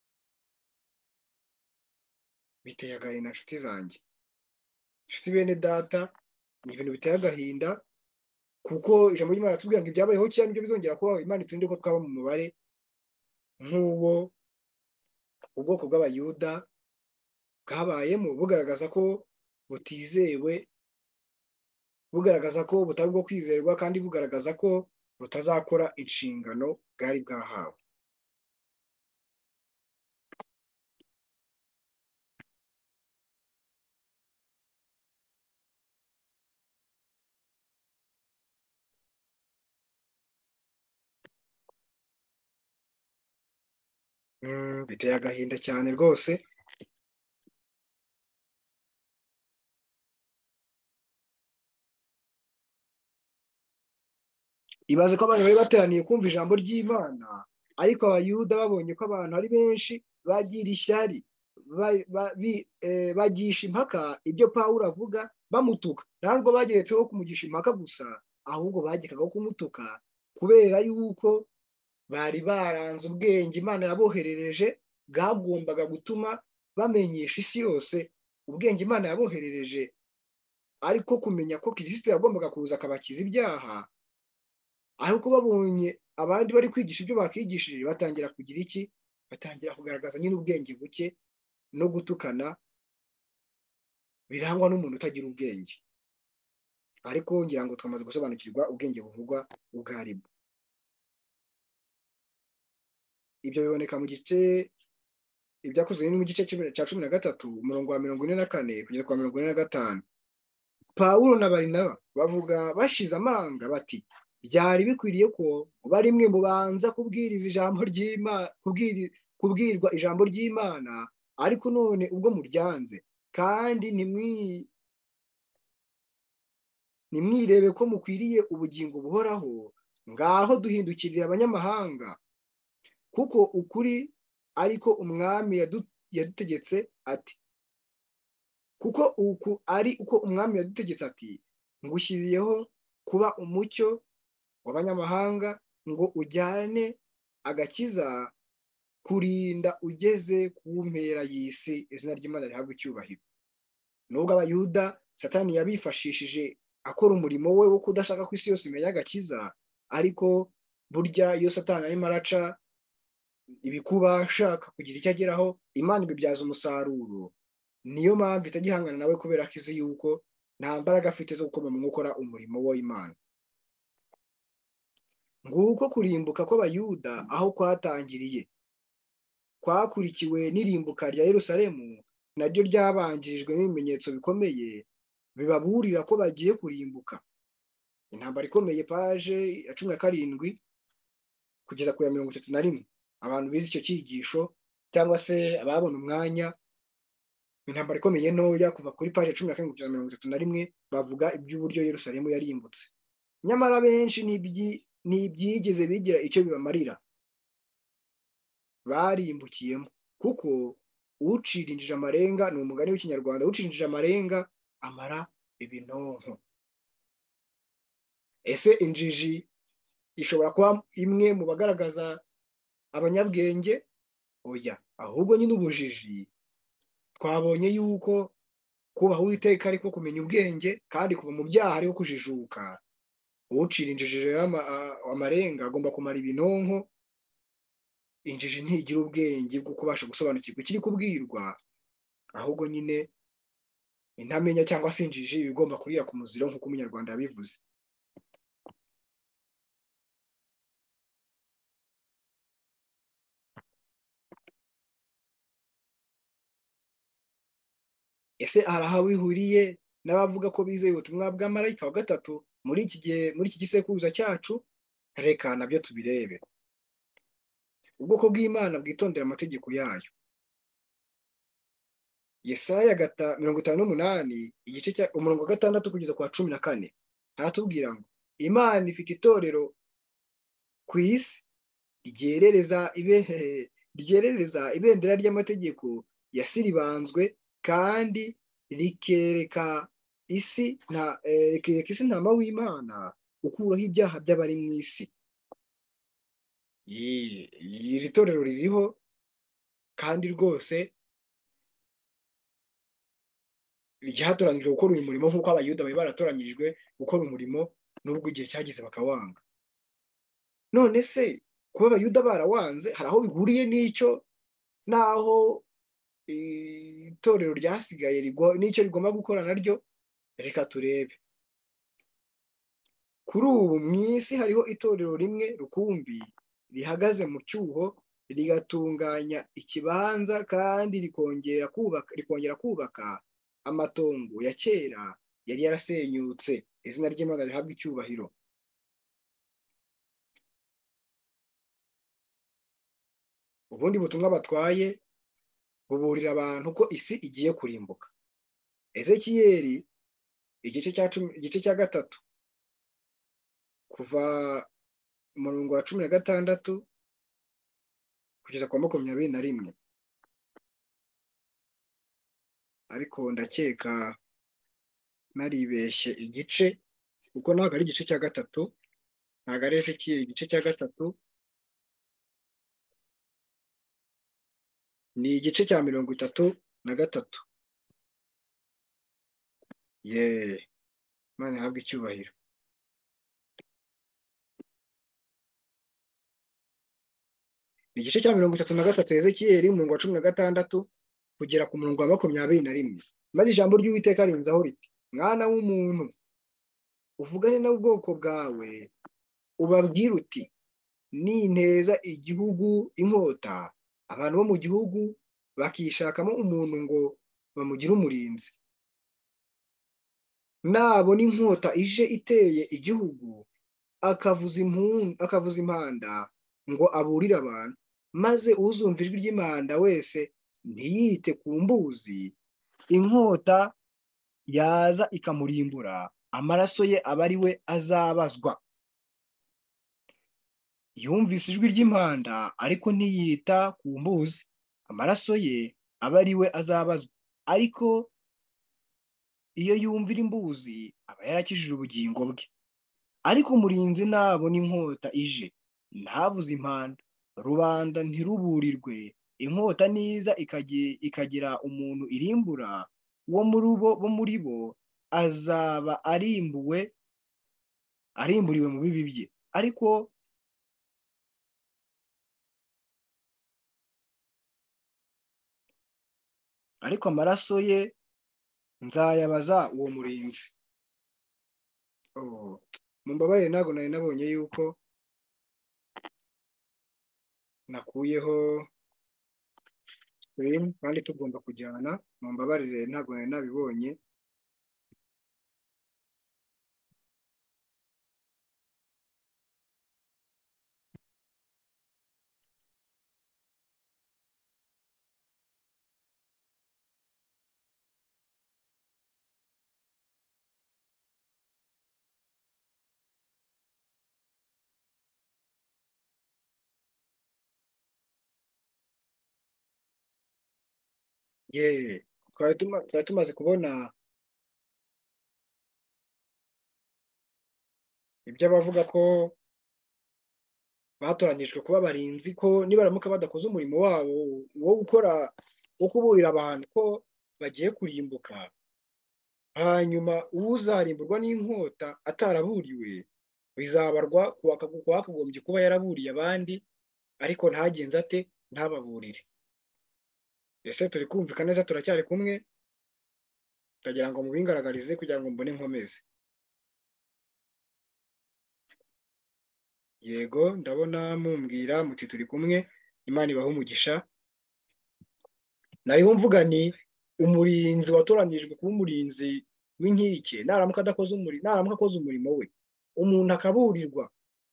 Biteye agahinda nshuti zanjye, nshuti bene data, ni ibintu biteye agahinda, kuko ijambo ry'Imana ratubwira ngo ibyabayeho cyane nibyo bizongera kubaho. Imana iturinde ko twaba mu mubare nk'uwo ubwoko bw'Abayuda bwabayemo, bugaragaza ko butizewe, bugaragaza ko butari bwo kwizerwa, kandi bugaragaza ko butazakora inshingano bwari bwahawe. Biteye agahinda cyane rwose. Ibaze ko abantu bari bateraniye kumva ijambo ry'Imana, ariko Abayuda babonye ko abantu ari benshi, bagira ishyari, bagisha impaka ibyo Pawulo avuga, bamutuka. Ntabwo bageretseho kumugisha impaka gusa, ahubwo bagekaga kumutuka, kubera yuko bari baranze ubwenge Imana yaboherereje bwagombaga gutuma bamenyesha isi yose ubwenge Imana yaboherereje, ariko kumenya ko Kristo yagombaga kuza akabakiza ibyaha. Ariko babonye abandi bari kwigisha ibyo bakigishije, batangira kugira iki? Batangira kugaragaza nyine ubwenge buke no gutukana birangwa n'umuntu utagira ubwenge. Ariko ngira ngo twamaze gusobanukirwa ubwenge buvugwa ubwo ari bwo. Ibyo biboneka mu gice ibyakozwe mu gice cya cumi na gatatu umurongo wa mirongo ine na kane kugeza kwa mirongo ine na gatanu. Pawulo na Barinaba bavuga bashize amanga bati, byari bikwiriye ko bari mwe mubanza kubwiriza ijambo ry'Imana, kubwirwa ijambo ry'Imana, ariko none ubwo muryanze kandi nimwi nimwirebe ko mukwiriye ubugingo buhoraho, ngaho duhindukirira abanyamahanga, kuko ukuri ariko umwami yadutegetse ati kuko uku ari uko umwami yadutegetse ati ngushyiriyeho kuba umucyo w'abanyamahanga, ngo ujyane agakiza kurinda ugeze ku mpera y'isi, izina ry'Imana rihabwa icyubahiro. Nubwo abayuda Satani yabifashishije akora umurimo we wo kudashaka ko isi yose imenya agakiza, ariko burya iyo Satani arimo araca ibikuba ashaka kugira icyo ageraho, Imana ibibyaza umusaruro. Niyo mpamvu itagihangana nawe, kubera ko izi yuko nta mbaraga afite zo gukoma mu gukora umurimo w'Imana. Nguko kurimbuka kw'abayuda aho kwatangiriye, kwakurikiwe n'irimbuka rya Yerusalemu, naryo ryabanjirijwe n'ibimenyetso bikomeye bibaburira ko bagiye kurimbuka. Intambara ikomeye, paje ya cumi na karindwi kugeza ku ya mirongo itatu na rimwe. Abantu bize icyo cyigisho cyangwa se ababona umwanya, intambara ikomeye ntoya kuva kuri paje cumi na karindwi kugeza mirongo itatu na rimwe bavuga iby'uburyo Yerusalemu yarimbutse. Nyamara benshi ntibyigeze bigira icyo bibamarira, barimbukiyemo, kuko ucirinjije amarenga, ni umugani w'ikinyarwanda, ucirinjije amarenga amara ibinonko. Ese injiji ishobora kuba imwe mu bagaragaza abanyabwenge? Oya, ahubwo nyine ubujiji. Twabonye yuko kubaha Uwiteka ariko kumenya ubwenge, kandi kuva mu byaha ariko kujijuka. Ucirinjije amarenga agomba kumara ibinonko. Injiji ntigira ubwenge bwo kubasha gusobanukirwa ikiri kubwirwa, ahubwo nyine intamenya cyangwa se injiji bigomba kurira ku muziro, nk'uko umunyarwanda yabivuze. Ese hari aho bihuriye n'abavuga ko bizeye ubutumwa bwa marayika wa gatatu muri iki gihe, muri iki gisekuruza cyacu? Reka nabyo tubirebe. Ubwoko bw'Imana bwitondera amategeko yayo. Yesaya mirongo itanu n'umunani igice cya umurongo wa gatandatu kugeza kwa cumi na kane haratubwira ngo Imana ifite itorero ku isi ryerereza ibe ryerereza ibendera ry'amategeko yasiribanzwe, kandi rikereka isi nta rikereka isi ntama w'Imana ukuraho ibyaha by'abari mu isi. Iri torero ririho, kandi rwose ryatoranijwe gukora uyu murimo nk'uko abayuda bari baratoranyirijwe gukora umurimo, n'ubwo igihe cyageze bakawanga. None se kuba abayuda barawanze hari aho bihuriye n'icyo n'aho itorero ryasigaye n'icyo rigomba gukora naryo? Reka turebe. Kuri ubu mu isi hariho itorero rimwe rukumbi rihagaze mu cyuho, rigatunganya ikibanza, kandi rikongera kubaka rikongera kubaka amatongo ya kera yari yarasenyutse. Izina ry'Imana rihabwa icyubahiro. Ubundi butumwa batwaye buburira abantu ko isi igiye kurimbuka. Ezekiyeli igice cya cumi igice cya gatatu kuva umurongo wa cumi na gatandatu kugeza kwa makumyabiri na rimwe. Ariko ndakeka naribeshye igice, kuko ntabwo ari igice cya gatatu, ntabwo ari Ezekiyeli igice cya gatatu, ni igice cya mirongo itatu na gatatu. Yeee, Imana ihabwe icyubahiro. Ni igice cya mirongo itatu na gatatu Ezekiyeli umurongo wa cumi na gatandatu kugera ku murongo wa makumyabiri na rimwe. Maze ijambo ry'Uwiteka rinzaho riti, mwana w'umuntu, uvugane n'ubwoko bwawe ubabwire uti, ninteza igihugu inkota, abantu bo mu gihugu bakishakamo umuntu ngo bamugire umurinzi, nabona inkota ije iteye igihugu, akavuza impundu, akavuza impanda ngo aburire abantu, maze uzumva ijwi ry'impanda wese ntiyite ku mbuzi, inkota yaza ikamurimbura, amaraso ye aba ari we azabazwa. Yumvise ijwi ry'impanda ariko ntiyita ku mbuzi, amaraso ye aba ari we azabazwa. Ariko iyo yumvira imbuzi aba yarakijije ubugingo bwe. Ariko umurinzi nabona inkota ije ntavuze impanda, rubanda ntiruburirwe, inkota niza ikagira umuntu irimbura, uwo muri bo bo muri bo azaba arimbuwe arimburiwe mu bibi bye. Ariko ariko amaraso ye nzayabaza uwo murinzi. Oh, mumbabarire ntabwo nari nabonye yuko nakuyeho screen kandi tugomba kujyana. Mumbabarire ntabwo nari nabibonye. Yeee, twari tumaze kubona ibyo abavuga ko batoranyijwe kuba abarinzi, ko nibaramuka badakoze umurimo wabo wo gukora wo kuburira abantu ko bagiye kurimbuka, hanyuma uzarimburwa n'inkota ataraburiwe bizabarwa kuwakagombye kuba yaraburiye abandi ariko ntagenze ate, ntababurire. Ese turi kumvikana neza? Turacyari kumwe? ndagira ngo mubingaragarize kugira ngo mbone nkomeze. Yego, ndabona mumbwira muti turi kumwe. Imana ibahe umugisha. Nariho mvuga ni umurinzi watoranyirijwe kuba umurinzi w'inkike naramuka adakoze umurimo naramuka akoze umurimo we, umuntu akaburirwa,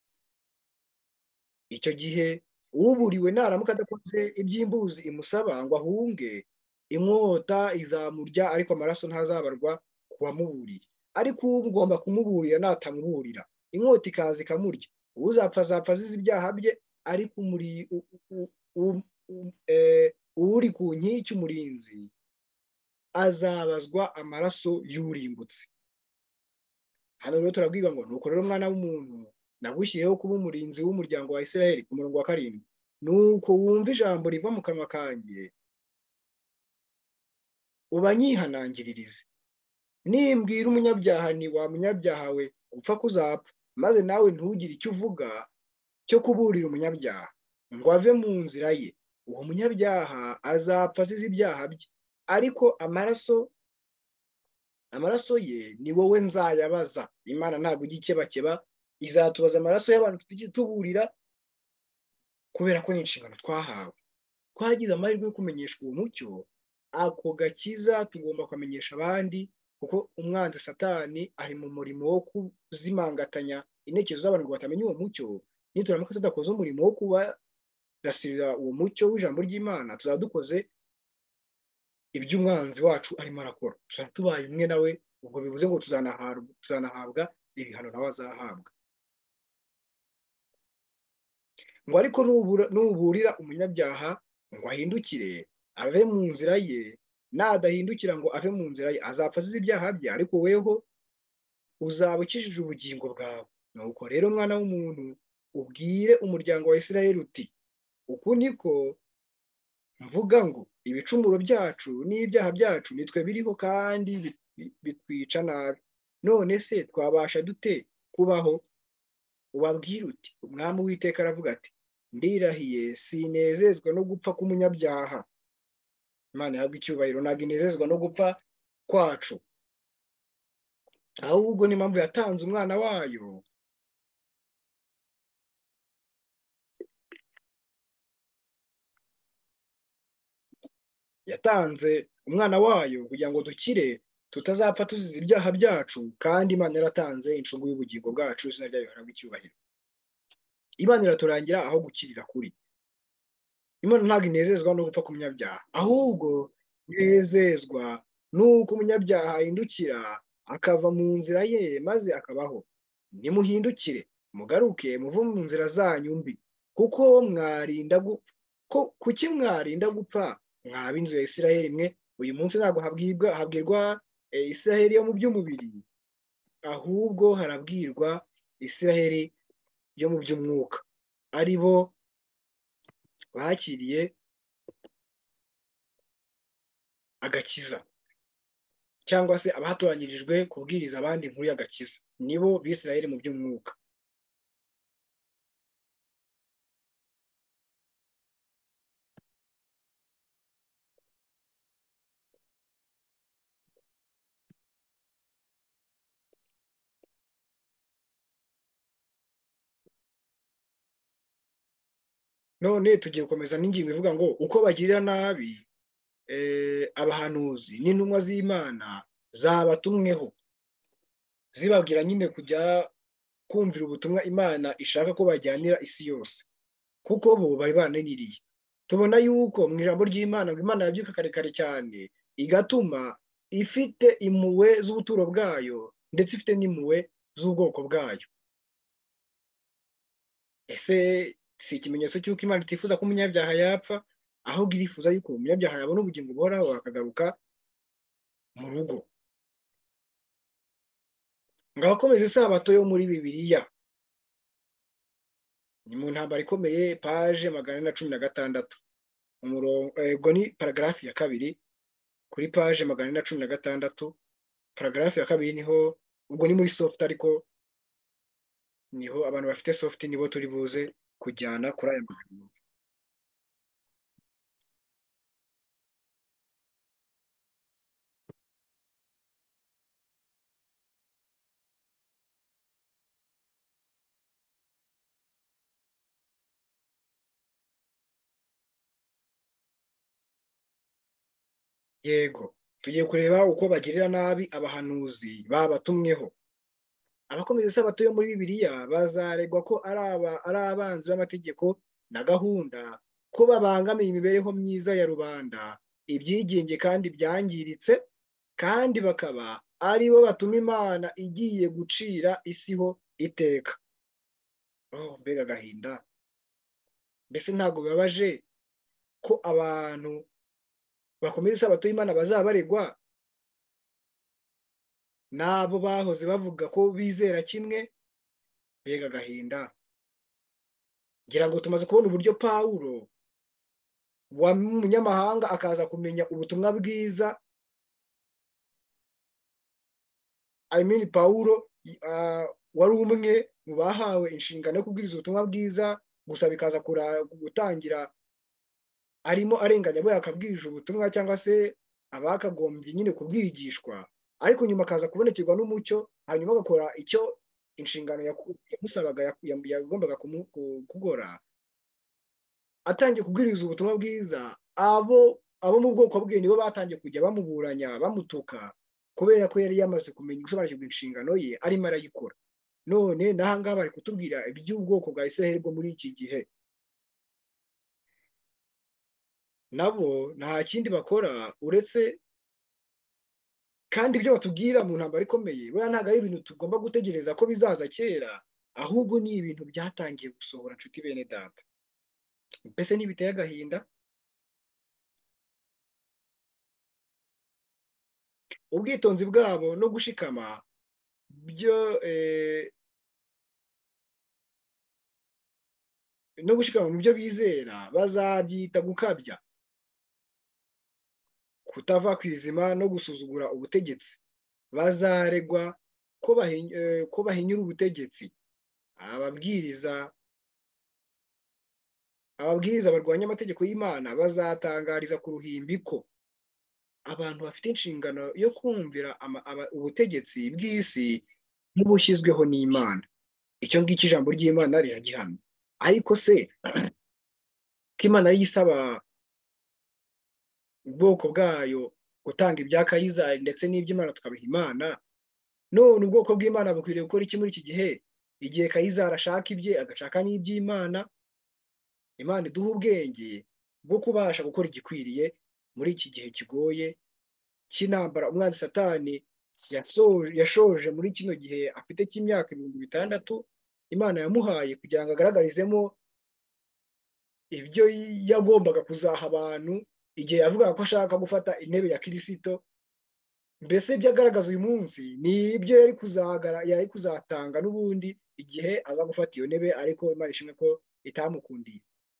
icyo gihe uburiwe naramuka adakoze iby'imbuzi imusaba ngo ahunge, inkota izamurya ariko amaraso ntazabarwa kuwamuburiye. Ariko ugomba kumuburira natamuburira, inkota ikaza ikamurya, uzapfa azapfa azize ibyaha bye, ariko umuri uri ku nkike umurinzi azabazwa amaraso y'urimbutse. Hano rero turabwirwa ngo nuko rero mwana w'umuntu nagushyiriyeho kuba umurinzi w'umuryango wa Isirayeli, ku murongo wa karindwi, nuko wumva ijambo riva mu kanwa kanjye ubanyihanangiririze. Nimbwira umunyabyaha nti wa munyabyaha we upfa kuzapfa, maze nawe ntugire icyo uvuga cyo kuburira umunyabyaha ngo ave mu nzira ye, uwo munyabyaha azapfa azize ibyaha bye, ariko amaraso amaraso ye ni wowe nzayabaza. Imana ntabwo ijya ikebakeba, izatubaza amaraso y'abantu tujye tuburira, kubera ko ni inshingano twahawe. Twagize amahirwe yo kumenyeshwa uwo mucyo, ako gakiza tugomba kumenyesha abandi, kuko umwanzi Satani ari mu murimo wo kuzimangatanya intekerezo z'abantu ngo batamenye uwo mucyo. Nituramuka tudakoze umurimo wo kubarasirira uwo mucyo w'ijambo ry'Imana, tuzaba dukoze ibyo umwanzi wacu arimo arakora, tuzaba tubaye umwe nawe. Ubwo bivuze ngo tuzanahabwa ibihano nawe azahabwa. Ngo ariko nuburira umunyabyaha ngo ahindukire ave mu nzira ye, nadahindukira ngo ave mu nzira ye azapfa azize ibyaha bye, ariko weho uzaba ukijije ubugingo bwawe. Nuko rero mwana w'umuntu ubwire umuryango wa Isirayeli uti, uku niko mvuga ngo ibicumuro byacu n'ibyaha byacu nitwe biriho kandi bitwica nabi, none se twabasha dute kubaho? Ubabwira uti umwami w'iteka aravuga ati ndirahiye sinezezwa no gupfa k'umunyabyaha. Imana ihabwa icyubahiro. Ntabwo inezezwa no gupfa kwacu, ahubwo ni impamvu yatanze umwana wayo yatanze umwana wayo kugira ngo dukire tutazapfa tuzize ibyaha byacu, kandi Imana yaratanze incungu y'ubugingo bwacu, izina ryayo rihabwe icyubahiro. Imana iraturangira aho gukirira kuri. Imana ntabwo inezezwa no gupfa k'umunyabyaha, ahubwo inezezwa n'uko umunyabyaha ahindukira akava mu nzira ye maze akabaho. Nimuhindukire mugaruke muve mu nzira zanyu mbi, kuko mwarinda gupfa kuki mwarinda gupfa mwaba inzu ya Isiraheli mwe? Uyu munsi ntabwo habwirwa habwirwa Isiraheli yo mu by'umubiri, ahubwo harabwirwa Isiraheli yo mu by'umwuka, ari bo bakiriye agakiza, cyangwa se abatoranyirijwe kubwiriza abandi inkuru y'agakiza, nibo Bisiraheli mu by'umwuka. None tugiye gukomeza n'ingingo ivuga ngo uko bagirira nabi abahanuzi n'intumwa z'Imana zabatumweho, zibabwira nyine kujya kumvira ubutumwa Imana ishaka ko bajyanira isi yose, kuko bo bari bananiriye. Tubona yuko mu ijambo ry'Imana ngo Imana yabyuka kare kare cyane, igatuma ifite impuhwe z'ubuturo bwayo ndetse ifite n'impuhwe z'ubwoko bwayo. Ese si ikimenyetso cy'uko Imana itifuza ko umunyabyaha yapfa, ahubwo irifuza yuko umunyabyaha yabona ubugingo buhoraho akagaruka mu rugo? ngo abakomeza isabato yo muri Bibiliya ni mu ntambara ikomeye, paje magana ane na cumi na gatandatu, ubwo ni paragarafi ya kabiri kuri paje magana ane na cumi na gatandatu. Paragarafi ya kabiri niho, ubwo ni muri soft, ariko niho abantu bafite soft nibo turi buze kujyana kuri aya magambo. Yego, tugiye kureba uko bagirira nabi abahanuzi babatumweho. Abakomeza isabato yo muri Bibiliya bazaregwa ko ari abanzi b'amategeko na gahunda, ko babangamiye imibereho myiza ya rubanda ibyigenge kandi byangiritse, kandi bakaba ari bo batuma Imana igiye gucira isiho iteka. Oh, mbega agahinda! Mbese ntabwo bibabaje ko abantu bakomeza isabato y'Imana bazaba baregwa n'abo bahoze bavuga ko bizera kimwe? Mbega agahinda! ngira ngo tumaze kubona uburyo Pawulo w'umunyamahanga akaza kumenya ubutumwa bwiza. I mean Pawulo wari umwe mu bahawe inshingano yo kubwiriza ubutumwa bwiza, gusa bikaza gutangira arimo arenganya abo yakabwirije ubutumwa cyangwa se abakagombye nyine kubwigishwa, ariko nyuma akaza kubonekerwa n'umucyo, hanyuma agakora icyo inshingano yamusabaga yagombaga kugora. Atangiye kubwiriza ubutumwa bwiza, abo abo mu bwoko bwe nibo batangiye kujya bamuburanya bamutuka, kubera ko yari yamaze kumenya gusobanukirwa inshingano ye arimo arayikora. None n'aha ngaha bari kutubwira iby'ubwoko bwa Isiraheli bwo muri iki gihe, nabo nta kindi bakora uretse, kandi ibyo batubwira mu ntambara ikomeye buriya ntabwo ari ibintu tugomba gutegereza ko bizaza kera, ahubwo ni ibintu byatangiye gusohora, nshuti bene data. Mbese ntibiteye agahinda? Ubwitonzi bwabo no gushikama byo no gushikama mu byo bizera bazabyita gukabya. kutava ku izima no gusuzugura ubutegetsi. Bazaregwa ko bahi- eh, ko bahinyura ubutegetsi. Ababwiriza ababwiriza barwanya amategeko y'Imana bazatangariza ku ruhimbi ko abantu bafite inshingano yo kumvira ama- aba- ubutegetsi bw'isi nk'ubushyizweho n'Imana. Icyo ngicyo ijambo ry'Imana riragihamya. Ariko se ko Imana ariyo isaba ubwoko bwayo gutanga ibya Kayizari ndetse n'iby'Imana tukabiha Imana, none ubwoko bw'Imana bukwiriye gukora iki muri iki gihe? Igihe Kayizari ashaka ibye agashaka n'iby'Imana, Imana iduha ubwenge bwo kubasha gukora igikwiriye muri iki gihe kigoye cy'intambara umwanzi Satani yaso- yashoje muri kino gihe afite cy'imyaka ibihumbi bitandatu Imana yamuhaye kugira ngo agaragarizemo ibyo yagombaga kuzaha abantu igihe yavugaga ko ashaka gufata intebe ya Kirisito. Mbese ibyo agaragaza uyu munsi ni ibyo yari kuzagara yari kuzatanga n'ubundi igihe aza gufata iyo ntebe, ariko Imana ishimwe ko itamukundiye.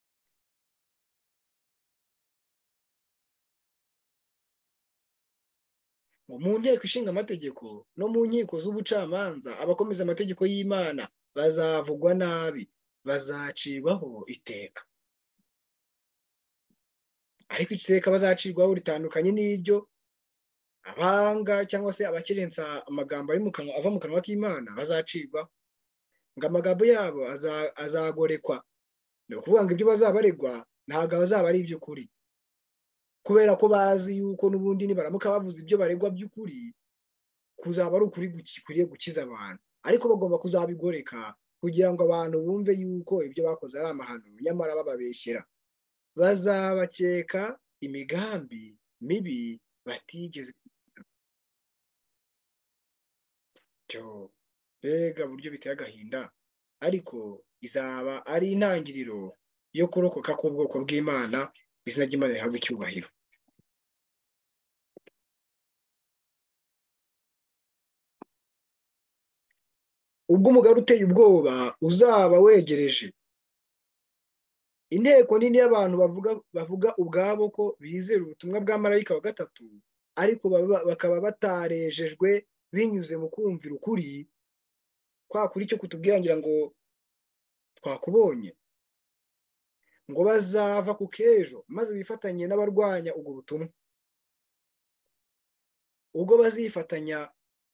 Mu nteko ishinga amategeko no mu nkiko z'ubucamanza abakomeza amategeko y'Imana bazavugwa nabi, bazacirwaho iteka. Ariko iteka bazacirwaho ritandukanye n'iryo abanga cyangwa se abakerensa amagambo ari mu kanwa ava mu kanwa k'Imana bazacirwa, ngo amagambo yabo aza- azagorekwa. Ni ukuvuga ngo ibyo bazabaregwa ntabwo bazaba ari iby'ukuri, kubera ko bazi yuko n'ubundi nibaramuka bavuze ibyo baregwa by'ukuri kuzaba ari ukuri gukwiriye gukiza abantu, ariko bagomba kuzabigoreka kugira ngo abantu bumve yuko ibyo bakoze ari amahano, nyamara bababeshyera. Bazabakeka imigambi mibi batigeze. Cyo mbega buryo biteye agahinda, ariko izaba ari intangiriro yo kurokoka k'ubwoko bw'Imana, izina ry'Imana rihabwe icyubahiro. Ubwo umugaru uteye ubwoba uzaba wegereje, inteko nini y'abantu bavuga bavuga ubwabo ko bizera ubutumwa bwa marayika wa gatatu, ariko baba- bakaba batarejejwe binyuze mu kumvira ukuri kwa kuri cyo kutubwira ngira ngo twakubonye, ngo bazava ku k'ejo maze bifatanye n'abarwanya ubwo butumwa. Ubwo bazifatanya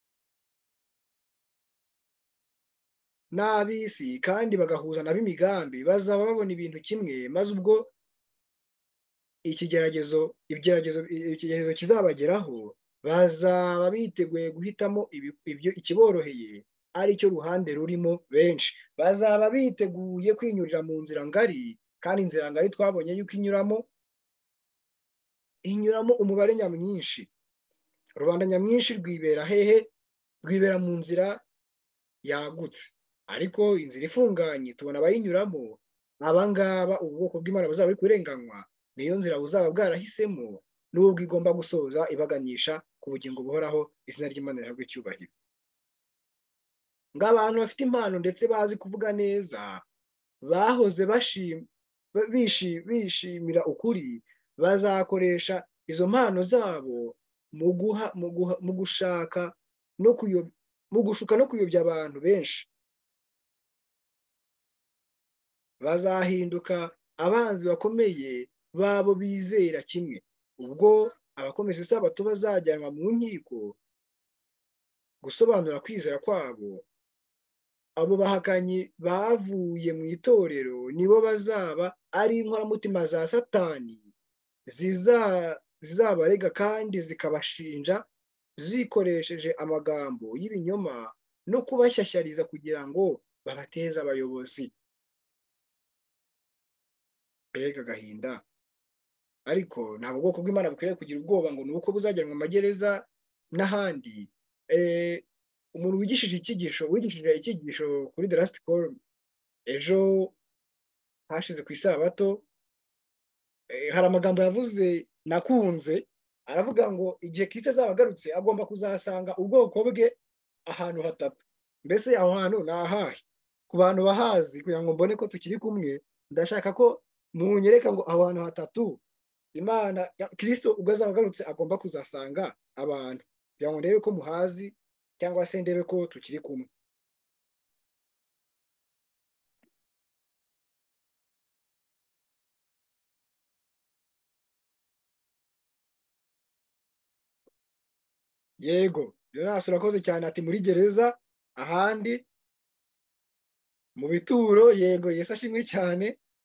n'ab'isi kandi bagahuza nabo imigambi, bazaba babona ibintu kimwe, maze ubwo ikigeragezo ibigeragezo ikigeragezo kizabageraho bazaba biteguye guhitamo ibi- ibyo ikiboroheye ari cyo ruhande rurimo benshi. Bazaba biteguye kwinyurira mu nzira ngari, kandi inzira ngari twabonye yuko inyuramo inyuramo umubare nyamwinshi. Rubanda nyamwinshi rwibera hehe? Rwibera mu nzira yagutse, ariko inzira ifunganye tubona abayinyuramo. Aba ngaba ubwoko bw'Imana buzaba buri kurenganywa, niyo nzira buzaba bwarahisemo, n'ubwo igomba gusoza ibaganisha ku bugingo buhoraho. Izina ry'Imana rihabwe icyubahiro. Ngo abantu bafite impano ndetse bazi kuvuga neza, bahoze bashim- bishi- bishimira ukuri, bazakoresha izo mpano zabo mu guha mu guha mu gushaka no kuyo- mu gushuka no kuyobya abantu benshi. Bazahinduka abanzi bakomeye babo bizera kimwe. Ubwo abakomeza isabato bazajyanwa mu nkiko gusobanura kwizera kwabo, abo bahakanyi bavuye mu itorero nibo bazaba ari inkoramutima za Satani, ziza- zizabarega kandi zikabashinja zikoresheje amagambo y'ibinyoma no kubashyashyariza kugira ngo babateze abayobozi. Mbega agahinda! Ariko ntabwo ubwoko bw'Imana bukwiriye kugira ubwoba ngo ni uko buzajyanwa mu magereza n'ahandi. Eh, umuntu wigishije icyigisho wigishije icyigisho kuri The Last Call ejo hashize ku isabato, eh, hari amagambo yavuze nakunze, aravuga ngo igihe Kristo azaba agarutse agomba kuzasanga ubwoko bwe ahantu hatatu. Mbese aho hantu ni ahahe? Ku bantu bahazi kugira ngo mbone ko tukiri kumwe, ndashaka ko munyereka ngo aho hantu hatatu imana kirisito ubwo azaba agarutse agomba kuzasanga abantu kugira ngo ndebe ko muhazi cyangwa se ndebe ko tukiri kumwe. Yego Jonas urakoze cyane, ati muri gereza ahandi mu bituro. Yego Yesu ashimwe cyane.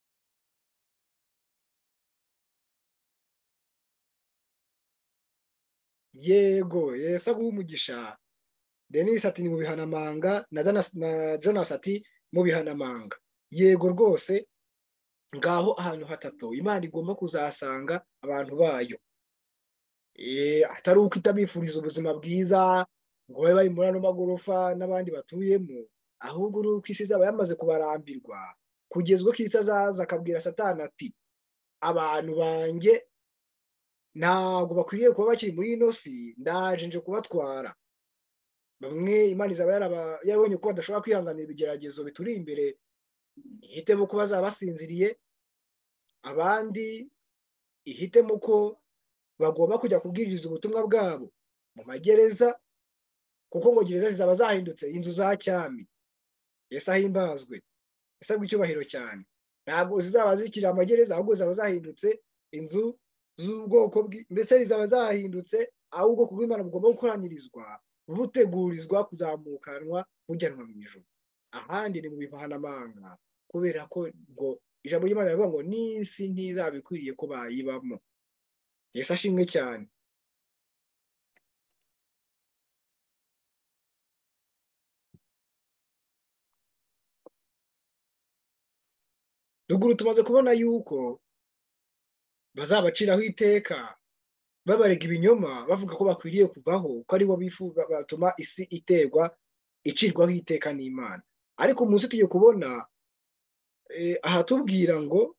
Yego Yesu aguha umugisha. Denis ati ni mu bihanamanga, na, na Jonas ati mu bihanamanga. Yego rwose, ngaho ahantu hatatu Imana igomba kuzasanga abantu bayo. E, atari uko itabifuriza ubuzima bwiza ngo babe bari muri ano magorofa n'abandi batuyemo, ahubwo ni uko isi izaba yamaze kubarambirwa, kugeza ubwo Kristo azaza akabwira Satani ati abantu banjye ntabwo bakwiriye kuba bakiri muri ino si, ndaje nje kubatwara. Bamwe Imana izaba yarabonye ko badashobora kwihanganira ibigeragezo bituri imbere, ihitemo ko bazaba basinziriye, abandi ihitemo ko bagomba kujya kubwiriza ubutumwa bwabo mu magereza, kuko ngo gereza zizaba zahindutse inzu za cyami. Yesu ahimbazwe, isabwa icyubahiro cyane. Ntabwo zizaba zikiri amagereza, ahubwo zizaba zahindutse inzu z'ubwoko ndetse zizaba zahindutse aho ubwoko bw'Imana bugomba gukoranyirizwa, butegurizwa kuzamukanwa bujyanwa mu ijuru. Ahandi ni mu bihanamanga, kubera ko ngo ijambo ry'Imana rivuga ngo n'isi ntizaba ikwiriye ko bayibamo. Yesu ashimwe cyane. Ruguru tumaze kubona yuko bazabaciraho iteka babarega ibinyoma, bavuga ko bakwiriye kuvaho, ko aribo bifuza batuma isi iterwa icirwaho iteka n'Imana. Ariko umunsi tugiye kubona eh, ahatubwira ngo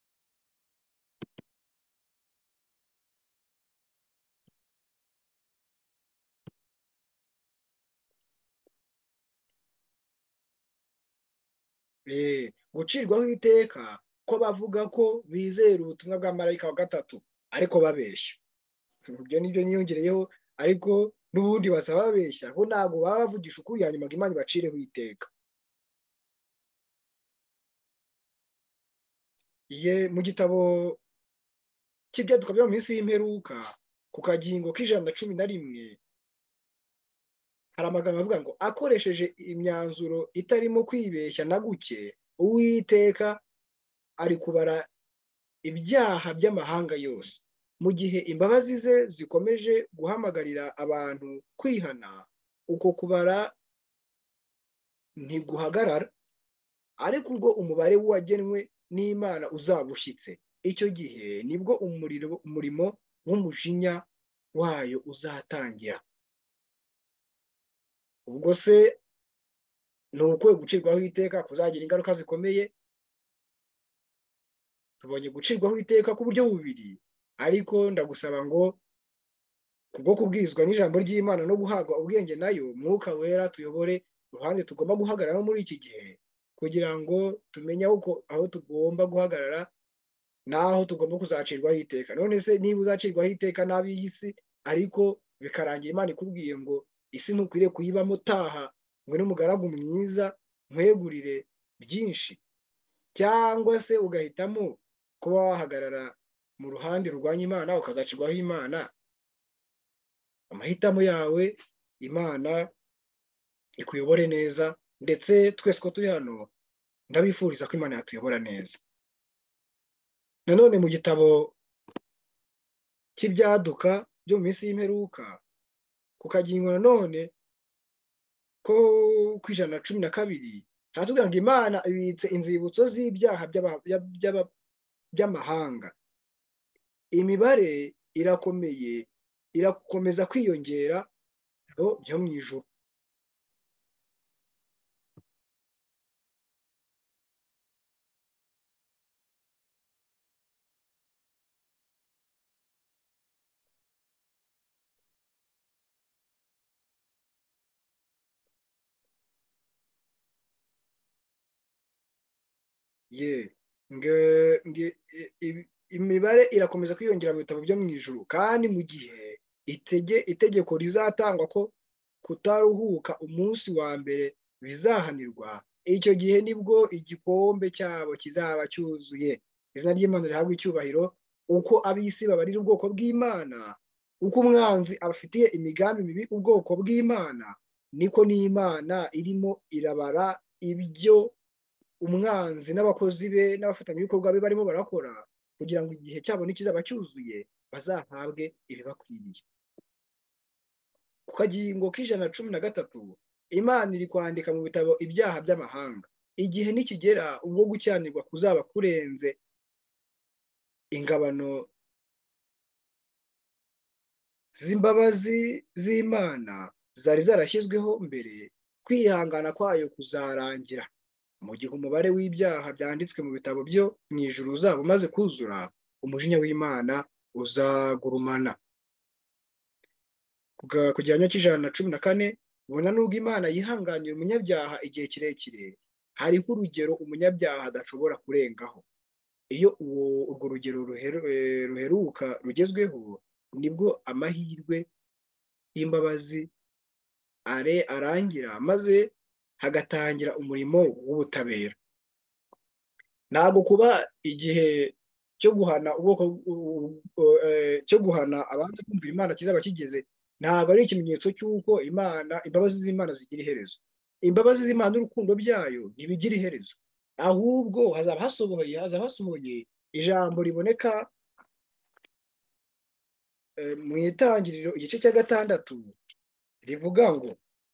eh, gucirwaho iteka ko bavuga ko bizera ubutumwa bwa marayika wa gatatu ariko babeshya. Ibyo nibyo niyongereyeho, ariko n'ubundi basaba babeshya ko ntabwo baba bavugisha ukuri, hanyuma Imana ibacireho iteka. Iye mu gitabo cy'ibyaduka byo mu minsi y'imperuka ku kagingo k'ijana na cumi na rimwe hari amagambo avuga ngo akoresheje imyanzuro itarimo kwibeshya na guke, Uwiteka ari kubara ibyaha by'amahanga yose. Mu gihe imbabazi ze zikomeje guhamagarira abantu kwihana, uko kubara ntiguhagarara. Ariko ubwo umubare wagenwe n'Imana uzaba ushyitse, icyo gihe nibwo umuriro umurimo w'umujinya wayo uzatangira. Ubwo se ni ukwe gucirwaho iteka kuzagira ingaruka zikomeye. Tubonye gucirwaho iteka ku buryo bubiri, ariko ndagusaba ngo kubwo kubwizwa n'ijambo ry'Imana no guhabwa ubwenge nayo Mwuka Wera tuyobore uruhande tugomba guhagarara muri iki gihe, kugira ngo tumenye aho aho tugomba guhagarara n'aho tugomba kuzacirwaho iteka. None se niba uzacirwaho iteka n'ab'iyi si, ariko bikarangira Imana ikubwiye ngo isi ntukwiriye kuyibamo, taha ngo n'umugaragu mwiza nkwegurire byinshi, cyangwa se ugahitamo kuba wahagarara mu ruhande rurwanya Imana ukazacirwaho Imana, amahitamo yawe. Imana ikuyobore neza, ndetse twese ko turi hano ndabifuriza ko Imana yatuyobora neza. Nanone mu gitabo cy'ibyaduka byo mu minsi y'imperuka ku kagingo nanone ko ku ijana na cumi na kabiri haratubwira ngo Imana ibitse inzibutso z'ibyaha by'amahanga. Imibare irakomeye, irakomeza kwiyongera byo mu ijuru. Ye nge nge imibare irakomeza kwiyongera mu bitabo byo mu ijuru, kandi mu gihe itege itegeko rizatangwa ko kutaruhuka umunsi wa mbere bizahanirwa, icyo gihe nibwo igikombe cyabo kizaba cyuzuye. Izina ry'Imana rihabwa icyubahiro. Uko ab'isi babarira ubwoko bw'Imana, uko umwanzi abafitiye imigambi mibi ubwoko bw'Imana, niko n'Imana irimo irabara ibyo umwanzi n'abakozi be n'abafatanyabikorwa be barimo barakora, kugira ngo igihe cyabo nikizaba cyuzuye bazahabwe ibibakwiriye. Ku kagingo k'ijana na cumi na gatatu, Imana iri kwandika mu bitabo ibyaha by'amahanga. Igihe nikigera ubwo gucyanirwa kuzaba kurenze ingabano z'imbabazi z'Imana zari zarashyizweho mbere, kwihangana kwayo kuzarangira. Mu gihe umubare w'ibyaha byanditswe mu bitabo byo mu ijuru uzaba umaze kuzura, umujinya w'Imana uzagurumana. Ku gihano cy'ijana na cumi na kane, ubona nubwo Imana yihanganira umunyabyaha igihe kirekire, hariho urugero umunyabyaha adashobora kurengaho. Iyo uwo urwo rugero ruheruka rugezweho, nibwo amahirwe y'imbabazi are arangira, maze hagatangira umurimo w'ubutabera. Ntabwo kuba igihe cyo guhana ubwoko cyo guhana abanze kumvira Imana kizaba kigeze, ntabwo ari ikimenyetso cy'uko Imana imbabazi z'Imana zigira iherezo. Imbabazi z'Imana n'urukundo byayo ntibigira iherezo, ahubwo hazaba hasohoye hazaba hasohoye ijambo riboneka mu Itangiriro igice cya gatandatu, rivuga ngo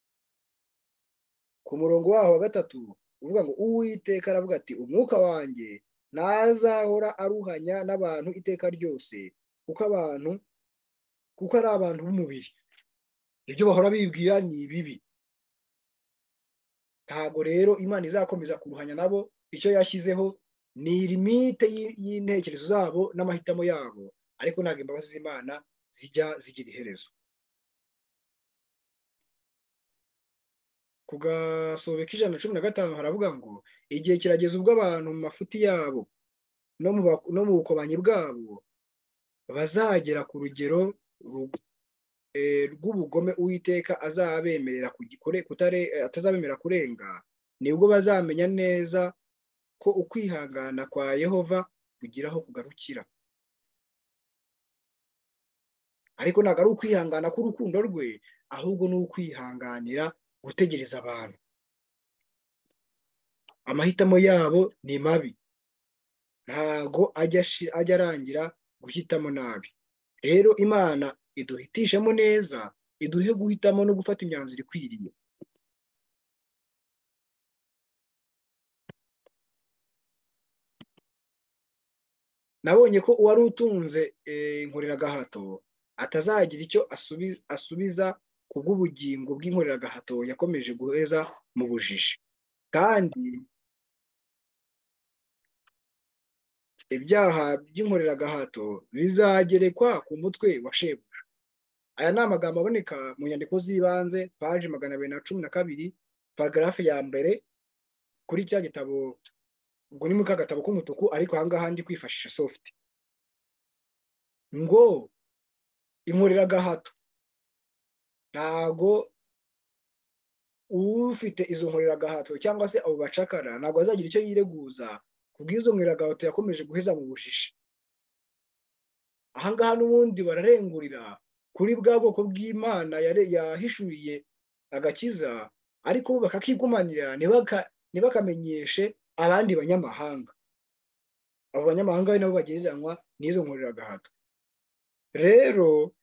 ku murongo waho wa gatatu, uvuga ngo Uwiteka aravuga ati, umwuka wanjye ntazahora aruhanya n'abantu iteka ryose, kuko abantu kuko ari abantu b'umubiri, ibyo bahora bibwira ni bibi. Ntabwo rero Imana izakomeza kuruhanya nabo. Icyo yashyizeho ni limite y'intekerezo zabo n'amahitamo yabo, ariko ntabwo imbabazi z'Imana zijya zigira iherezo. Ku gasobe k'ijana na cumi na gatanu haravuga ngo, igihe kirageze ubwo abantu mu mafuti yabo no mu bukobanyi bwabo bazagera ku rugero rw'ubugome Uwiteka azabemerera atazabemerera kurenga. Nibwo bazamenya neza ko ukwihangana kwa Yehova kugira aho kugarukira, ariko ntabwo ari ukwihangana k'urukundo rwe, ahubwo ni ukwihanganira gutegereza abantu. Amahitamo yabo ni mabi, ntabwo ajya arangira guhitamo nabi. Rero Imana iduhitishamo neza, iduhe guhitamo no gufata imyanzuro ikwiriye. Nabonye ko uwari utunze inkoreragahato atazagira icyo asubiza ku bw'ubugingo bw'inkoreragahato yakomeje guheza mu bujiji, kandi ibyaha by'inkoreragahato bizagerekwa ku mutwe wa shebuja. Aya ni amagambo aboneka mu nyandiko z'ibanze, paji magana abiri na cumi na kabiri, paragarafe ya mbere, kuri cya gitabo, ubwo ni mu kagatabo k'umutuku, ariko ahangaha ndi kwifashisha soft. Ngo inkoreragahato ntago ufite izo nkoreragahato cyangwa se abo bacakara ntabwo azagira icyo yireguza kubw'izo nkoreragahato yakomeje guheza mu bujiji. Ahangaha n'ubundi bararengurira kuri bwa bwoko bw'Imana yahishuriye agakiza, ariko bakakigumanira ntibakamenyeshe abandi banyamahanga. Abo banyamahanga nabo bagereranywa n'izo nkoreragahato. Rero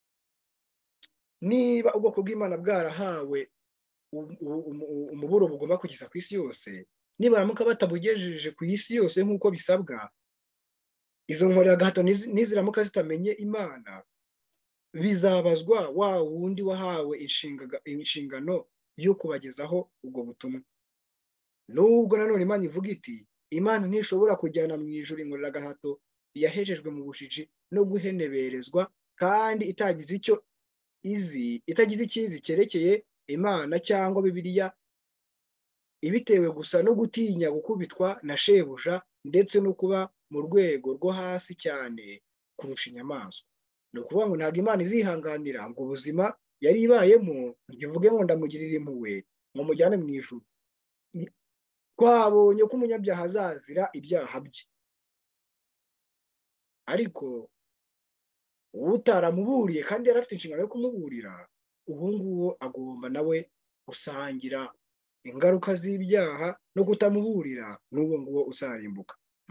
niba ubwoko bw'Imana bwarahawe umuburo bugomba kugeza ku isi yose, nibaramuka batabugejeje ku isi yose nk'uko bisabwa, izo nkoreragahato niziramuka zitamenye Imana, bizabazwa wa wundi wahawe inshingano yo kubagezaho ubwo butumwa. Nubwo nanone Imana ivuga iti, Imana ntishobora kujyana mu ijuru inkoreragahato yahejejwe mu bujiji no guheneberezwa, kandi itagize icyo izi itagize ikizi cyerekeye Imana cyangwa Bibiliya, ibitewe gusa no gutinya gukubitwa na shebuja ndetse no kuba mu rwego rwo hasi cyane kurusha inyamaswa. Ni ukuvuga ngo ntabwo Imana izihanganira ngo ubuzima yari ibayemo ntivuge ngo ndamugirira impuhwe ngo mujyane mu ijuru. Twabonye ko umunyabyaha azazira ibyaha bye, ariko utaramuburiye kandi yari afite inshingano yo kumuburira, uwo nguwo agomba nawe gusangira ingaruka z'ibyaha no kutamuburira n'uwo nguwo uzarimbuka.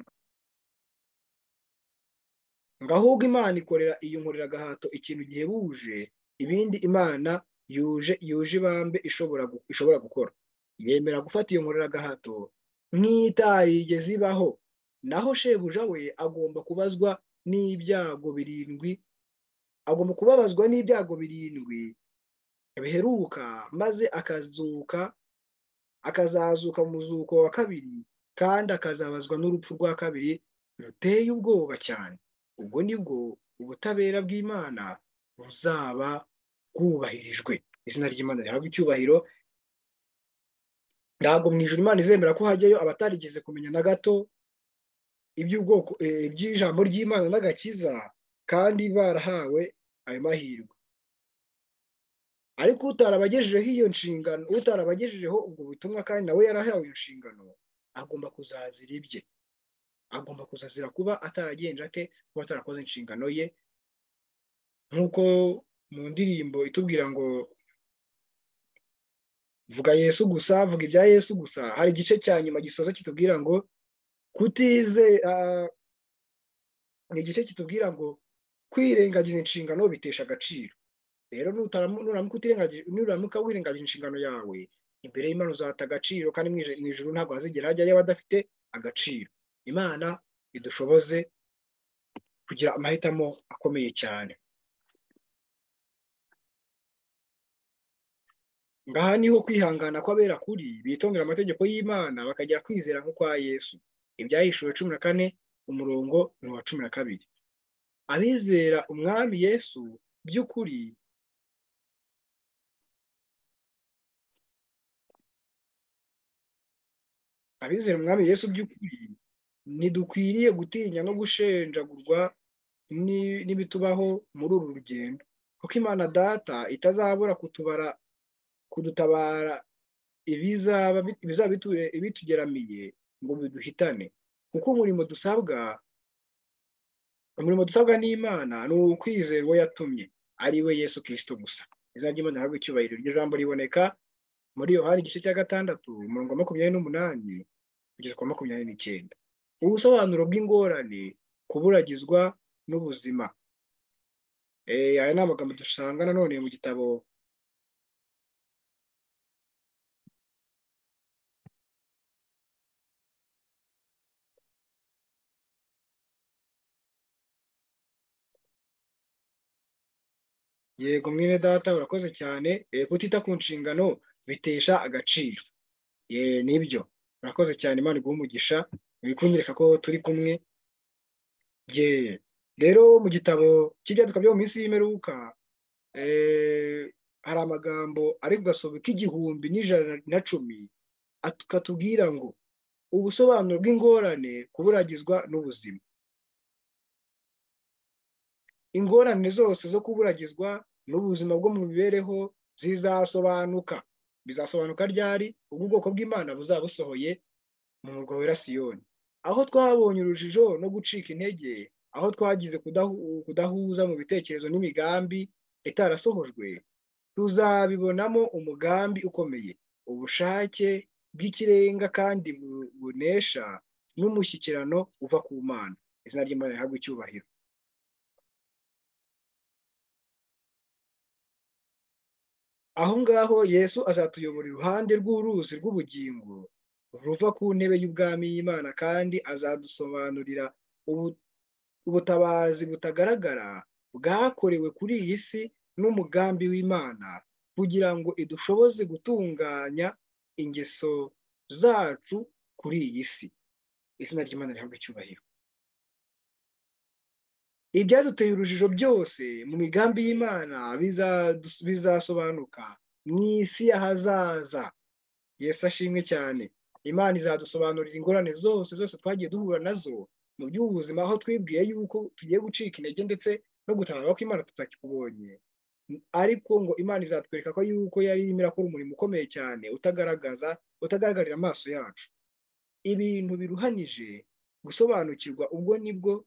ngo ahubwo Imana ikorera iyo nkoreragahato ikintu gihebuje ibindi Imana yuje yuje ibambe ishobora ishobora gukora. Yemera gufata iyo nkoreragahato nk'itarigeze ibaho, naho shebuja we agomba kubazwa n'ibyago birindwi agomba kubabazwa n'ibyago birindwi biheruka, maze akazuka akazazuka mu muzuko wa kabiri, kandi akazabazwa n'urupfu rwa kabiri ruteye ubwoba cyane. Ubwo nibwo ubutabera bw'Imana buzaba bwubahirijwe. Izina ry'Imana rihabwa icyubahiro. Ntabwo mu ijuru Imana izemera ko hajyayo abatarigeze kumenya na gato iby'ubwoko iby'ijambo ry'Imana n'agakiza, kandi barahawe ayo mahirwe. Ariko utarabagejejeho iyo nshingano, utarabagejejeho ubwo butumwa kandi nawe yarahawe iyo nshingano, agomba kuzazira ibye. Agomba kuzazira kuba ataragenje ate, kuba atarakoze inshingano ye, nk'uko mu ndirimbo itubwira ngo vuga Yesu gusa, vuga ibya Yesu gusa. Hari igice cya nyuma gisoza kitubwira ngo kutize ni igice kitubwira ngo kwirengagiza inshingano bitesha agaciro. Rero nuramuka wirengagije inshingano yawe, imbere y'Imana uzata agaciro, kandi mu ijuru ntabwo hazigera hajyayo abadafite agaciro. Imana idushoboze kugira amahitamo akomeye cyane. Ngaha niho kwihangana kw'abera kuri bitondera amategeko y'Imana bakagira kwizera nko kwa Yesu. Ibyahishuwe cumi na kane umurongo ni uwa cumi na kabiri. Abizera umwami Yesu by'ukuri abizera umwami Yesu by'ukuri ntidukwiriye gutinya no gushenjagurwa n'ibitubaho muri uru rugendo, kuko Imana Data itazabura kutubara kudutabara ibizaba bitugeramiye ngo biduhitane. Kuko umurimo dusabwa umurimo dusabwa n'Imana ni ukwizera uwo yatumye, ari we Yesu Kristo gusa. Izina ry'Imana rihabwe icyubahiro. Iryo jambo riboneka muri Yohana igice cya gatandatu umurongo wa makumyabiri n'umunani kugeza ku makumyabiri n'icyenda. Ubusobanuro bw'ingorane, kuburagizwa n'ubuzima. Aya ni amagambo dusanga nanone mu gitabo Yego mwene data urakoze cyane. Kutita ku nshingano bitesha agaciro. Ye nibyo, urakoze cyane. Imana iguhe umugisha, bikunyereka ko turi kumwe. Ye rero mu gitabo cy'ibyaduka byo mu minsi y'imperuka hari amagambo ari kugasobe k'igihumbi n'ijana na cumi akatubwira ngo ubusobanuro bw'ingorane, kuburagizwa n'ubuzima. Ingorane zose zo kuburagizwa n'ubuzima bwo mu mibereho zizasobanuka. Bizasobanuka ryari? Ubwo ubwoko bw'Imana buzaba busohoye mu murwa wera Siyoni, aho twabonye urujijo no gucika intege, aho twagize kudahuza mu bitekerezo n'imigambi itarasohojwe, tuzabibonamo umugambi ukomeye, ubushake bw'ikirenga kandi bunesha, n'umushyikirano uva ku Mana. Izina ry'Imana rihabwe icyubahiro. Aho ngaho Yesu azatuyobora iruhande rw'uruzi rw'ubugingo ruva ku ntebe y'ubwami y'Imana, kandi azadusobanurira ubutabazi butagaragara bwakorewe kuri iyi si n'umugambi w'Imana, kugira ngo idushoboze gutunganya ingeso zacu kuri iyi si. Izina ry'Imana rihabwe icyubahiro. Ibyaduteye urujijo byose mu migambi y'Imana bizasobanuka mu isi y'ahazaza. Yesu ashimwe cyane. Imana izadusobanurira ingorane zose zose twagiye duhura nazo mu by'ubuzima aho twibwiye yuko tugiye gucika intege ndetse no gutangaza ko Imana tutakibonye, ariko ngo Imana izatwereka ko yuko yari irimo irakora umurimo ukomeye cyane utagaragaza utagaragarira amaso yacu. Ibintu biruhanije gusobanukirwa, ubwo nibwo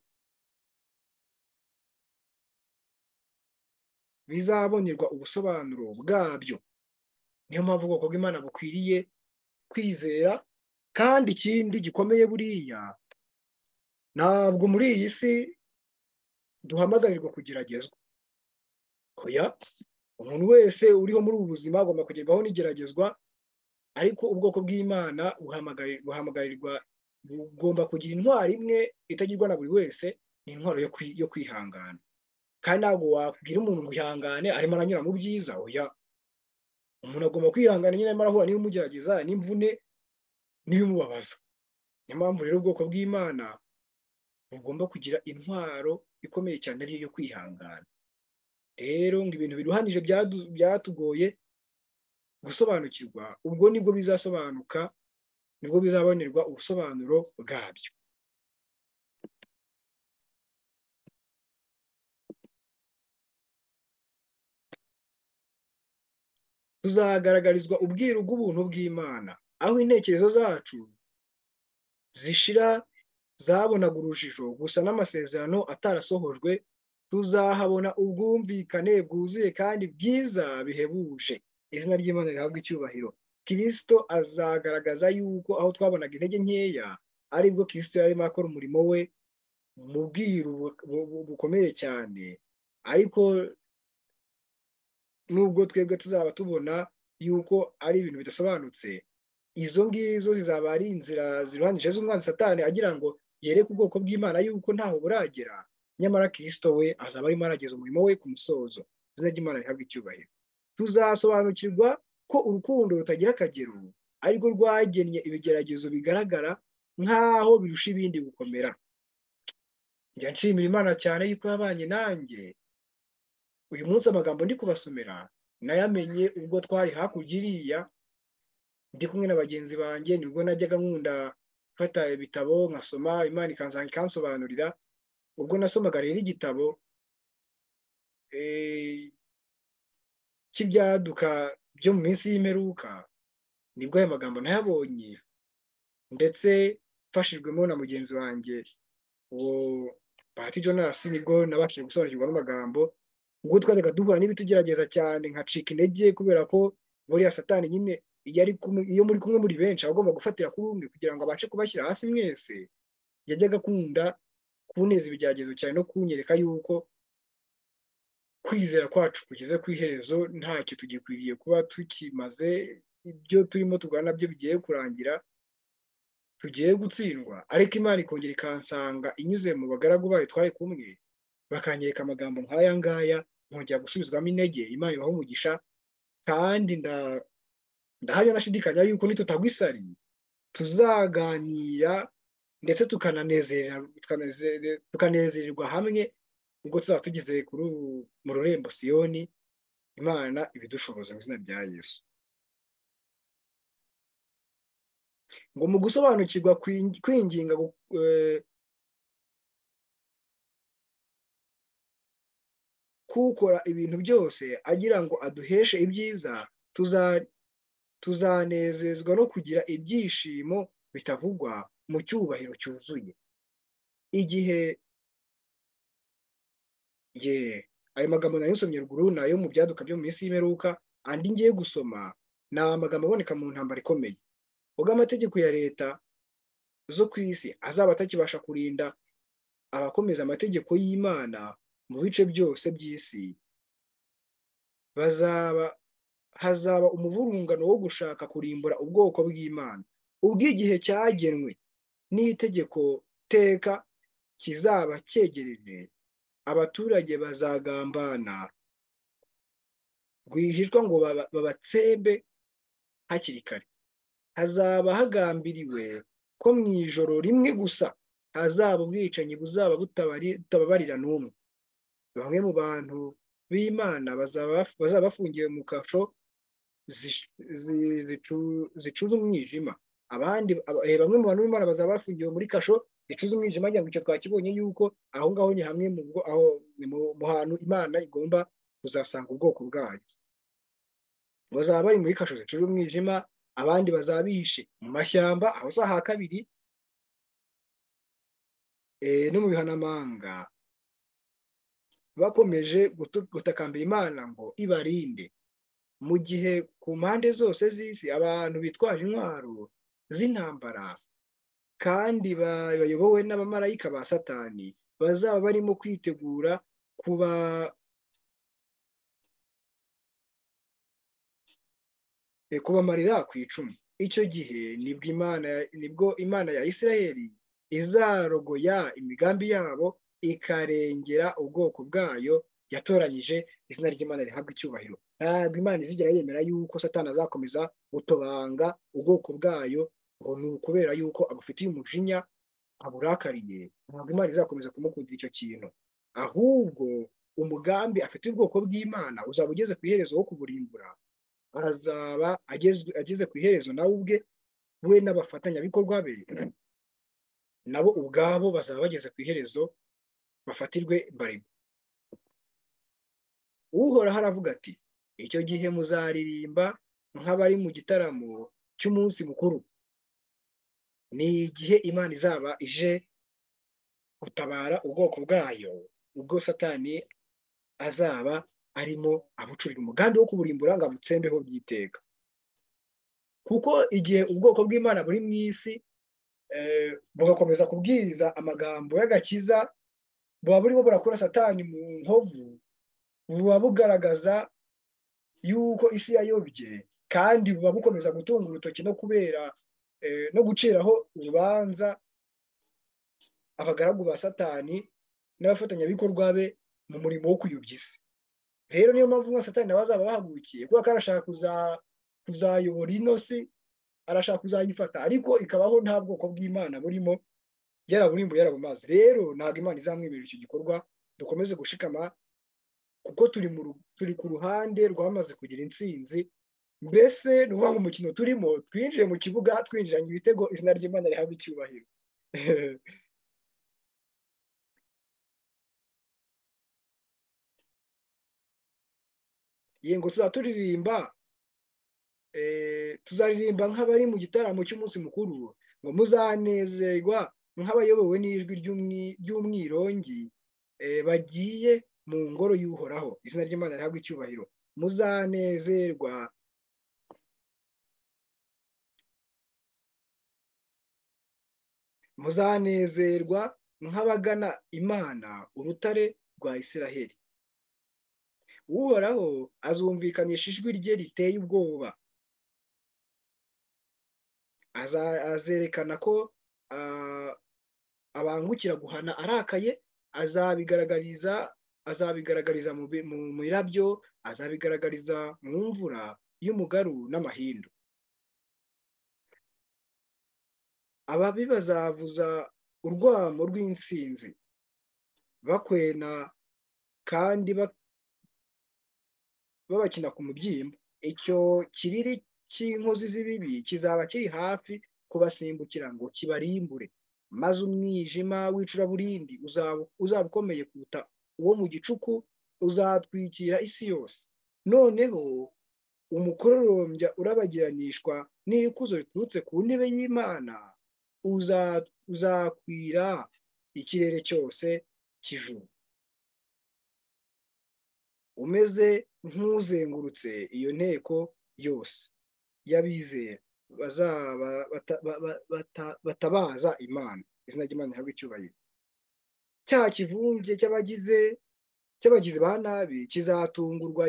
bizabonerwa ubusobanuro bwabyo. Niyo mpamvu ubwoko bw'Imana bukwiriye kwizera. Kandi ikindi gikomeye buriya, ntabwo muri iyi si duhamagarirwa kugeragezwa. Oya, umuntu wese uriho muri ubu buzima agomba kugerwaho n'igeragezwa, ariko ubwoko bw'Imana buhamagarirwa, bugomba kugira intwaro imwe itagirwa na buri wese, ni intwaro yo kwihangana. Kandi ntabwo wabwira umuntu ngo ihangane arimo aranyura mu byiza. Oya, umuntu agomba kwihangana nyine arimo arahura n'ibimugerageza n'imvune n'ibimubabaza. Niyo mpamvu rero ubwoko bw'Imana bugomba kugira intwaro ikomeye cyane ariyo yo kwihangana. Rero ngo ibintu biruhanije byatugoye gusobanukirwa, ubwo nibwo bizasobanuka, nibwo bizabonerwa ubusobanuro bwabyo. Tuzagaragarizwa ubwiru bw'ubuntu bw'Imana, aho intekerezo zacu zishira zabonaga urujijo gusa n'amasezerano atarasohojwe. Tuzahabona ubwumvikane bwuzuye kandi bwiza bihebuje. Izina ry'Imana rihabwa icyubahiro. Kristo azagaragaza yuko aho twabonaga intege nkeya, aribwo Kristo yarimo akora umurimo we mu bwiru bukomeye cyane. Ariko nubwo twebwe tuzaba tubona yuko ari ibintu bidasobanutse, izo ngizo zizaba ari inzira ziruhanije z'umwanzi Satani agira ngo yereke ubwoko bw'Imana yuko ntaho buragera, nyamara Kristo we azaba arimo arageza umurimo we ku musozo. Izina ry'Imana rihabwa icyubahiro. Tuzasobanukirwa ko urukundo rutagira akagero arirwo rwagennye ibigeragezo bigaragara nk'aho birusha ibindi gukomera. Njya nshimira Imana cyane yuko yabanye nanjye. Uyu munsi amagambo ndi kubasomera nayamenye ubwo twari hakurya iriya ndi kumwe na bagenzi banjye, nibwo najyaga nkunda gufata ibitabo nkasoma, Imana ikansanga ikansobanurira. Ubwo nasomaga rero igitabo cy'ibyaduka byo mu minsi y'imperuka, nibwo aya magambo nayabonye, ndetse mfashijwemo na mugenzi wanjye uwo Bahati Jonas, nibwo nabashije gusobanukirwa n'amagambo. Ubwo twajyaga duhura n'ibitugerageza cyane nkacika intege, kubera ko buriya Satani nyine iyo muri kumwe muri benshi agomba gufatira kuri umwe kugira ngo abashe kubashyira hasi mwese. Yajyaga akunda kuneza ibigeragezo cyane no kunyereka yuko kwizera kwacu kugeze ku iherezo, ntacyo tugikwiriye kuba tukimaze, ibyo turimo turwana nabyo bigiye kurangira, tugiye gutsindwa. Ariko Imana ikongera ikansanga inyuze mu bagaragu bayo twari kumwe, bakanyereka amagambo nk'aya ngaya, nkongera gusubizwamo intege. Imana ibaha umugisha. Kandi ndahamya nashidikanya yuko nitutagwa isari tuzaganira ndetse tukanezererwa hamwe ubwo tuzaba tugeze mu rurembo Siyoni. Imana ibidushoboza mu izina rya Yesu. Ngo mu gusobanukirwa kwinginga kukora ibintu byose agira ngo aduheshe ibyiza, tuzanezezwa no kugira ibyishimo bitavugwa mu cyubahiro cyuzuye. Igihe ye ayo magambo nayo nsomye ruguru nayo mu byaduka byo mu minsi y'imperuka, andi ngiye gusoma ni amagambo aboneka mu ntambara ikomeye, ubwo amategeko ya leta zo ku isi azaba atakibasha kurinda abakomeza amategeko y'Imana mu bice byose by'isi. Bazaba hazaba umuvurungano wo gushaka kurimbura ubwoko bw'Imana. Ubwo igihe cyagenwe n'itegeko teka kizaba cyegereje, abaturage bazagambana rwihishwa ngo babatsembe hakiri kare. Hazaba hagambiriwe ko mu ijoro rimwe gusa hazaba ubwicanyi buzaba butababarira n'umwe. Bamwe mu bantu b'Imana bazaba bafungiwe mu kasho zicuza umwijima, abandi bamwe mu bantu b'Imana bazaba bafungiwe muri kasho zicuza umwijima, kugira ngo icyo twakibonye yuko aho ngaho ni hamwe mu aho mu hantu Imana igomba kuzasanga ubwoko bwayo. Bazaba bari muri kasho zicuza umwijima, abandi bazaba bihishe mu mashyamba aho si aha kabiri no mu bihanamanga, bakomeje gutakambira Imana ngo ibarinde, mu gihe ku mpande zose z'isi abantu bitwaje intwaro z'intambara kandi bayobowe n'abamarayika ba Satani bazaba barimo kwitegura kuba kubamarira ku icumu. Icyo gihe nibwo Imana nibwo Imana ya Isiraheli izarogoya imigambi yabo ikarengera ubwoko bwayo yatoranyije, izina ry'Imana rihabwa icyubahiro. Ntabwo Imana izigera yemera yuko Satani azakomeza gutobanga ubwoko bwayo ngo ni ukubera yuko abufitiye umujinya aburakariye. Ntabwo Imana izakomeza kumukundira icyo kintu, ahubwo umugambi afitiye ubwoko bw'Imana uzaba ugeze ku iherezo wo kuburimbura. Azaba ageze ku iherezo nawe ubwe, we n'abafatanyabikorwa be nabo ubwabo bazaba bageze ku iherezo bafatirwe mbarego. Uhoraho aravuga ati, icyo gihe muzaririmba nk'abari mu gitaramo cy'umunsi mukuru. Ni igihe Imana izaba ije gutabara ubwoko bwayo, ubwo Satani azaba arimo abucurira umugambi wo kuburimbura ngo abutsembeho by'iteka. Kuko igihe ubwoko bw'Imana buri mu isi bugakomeza kubwiriza amagambo y'agakiza, buba burimo burakura Satani mu nkovu, buba bugaragaza yuko isi yayobye, kandi buba bukomeza gutunga urutoki no kubera no guciraho urubanza abagaragu ba Satani n'abafatanyabikorwa be mu murimo wo kuyobya isi. Rero niyo mpamvu nka Satani nawe azaba bahagurukiye, kuko arashaka kuzayobora ino si, arashaka kuzayifata, ariko ikabaho nta bwoko bw'Imana burimo, yaraburimbuye yarabumaze. Rero ntabwo Imana izamwemerera icyo gikorwa. Dukomeze gushikama kuko turi turi ku ruhande rwamaze kugira intsinzi. Mbese ni ukuvuga ngo umukino turimo, twinjiye mu kibuga twinjiranye ibitego, izina ry'Imana rihabwa icyubahiro. Yengo tuzaturirimba tuzaririmba nk'abari mu gitaramo cy'umunsi mukuru, ngo muzanezerwa nk'abayobowe n'ijwi ry'umwirongi bagiye mu ngoro y'Uhoraho, izina ry'Imana rihabwa icyubahiro. Muzanezerwa muzanezerwa nk'abagana Imana, urutare rwa Isiraheli. Uhoraho azumvikanisha ijwi rye riteye ubwoba, azerekana ko abangukira guhana arakaye, azabigaragariza azabigaragariza mu mirabyo, azabigaragariza mu mvura y'umugaru n'amahindu. Ababi bazavuza urwamo rw'intsinzi bakwena kandi babakina ku mubyimba. Icyo kiriri cy'inkozi z'ibibi kizaba kiri hafi kubasimbukira ngo kibarimbure, maze umwijima w'icuraburindi uzaba ukomeye kuruta uwo mu gicuku uzatwikira isi yose. Noneho umukororombya urabagiranishwa n'ikuzo riturutse ku ntebe y'Imana uzakwira ikirere cyose cy'ijuru, umeze nk'uzengurutse iyo nteko yose y'abizera batabaza Imana, izina ry'Imana rihabwa icyubahiro. Cya kivunge cy'abagize cy'abagizi ba nabi kizatungurwa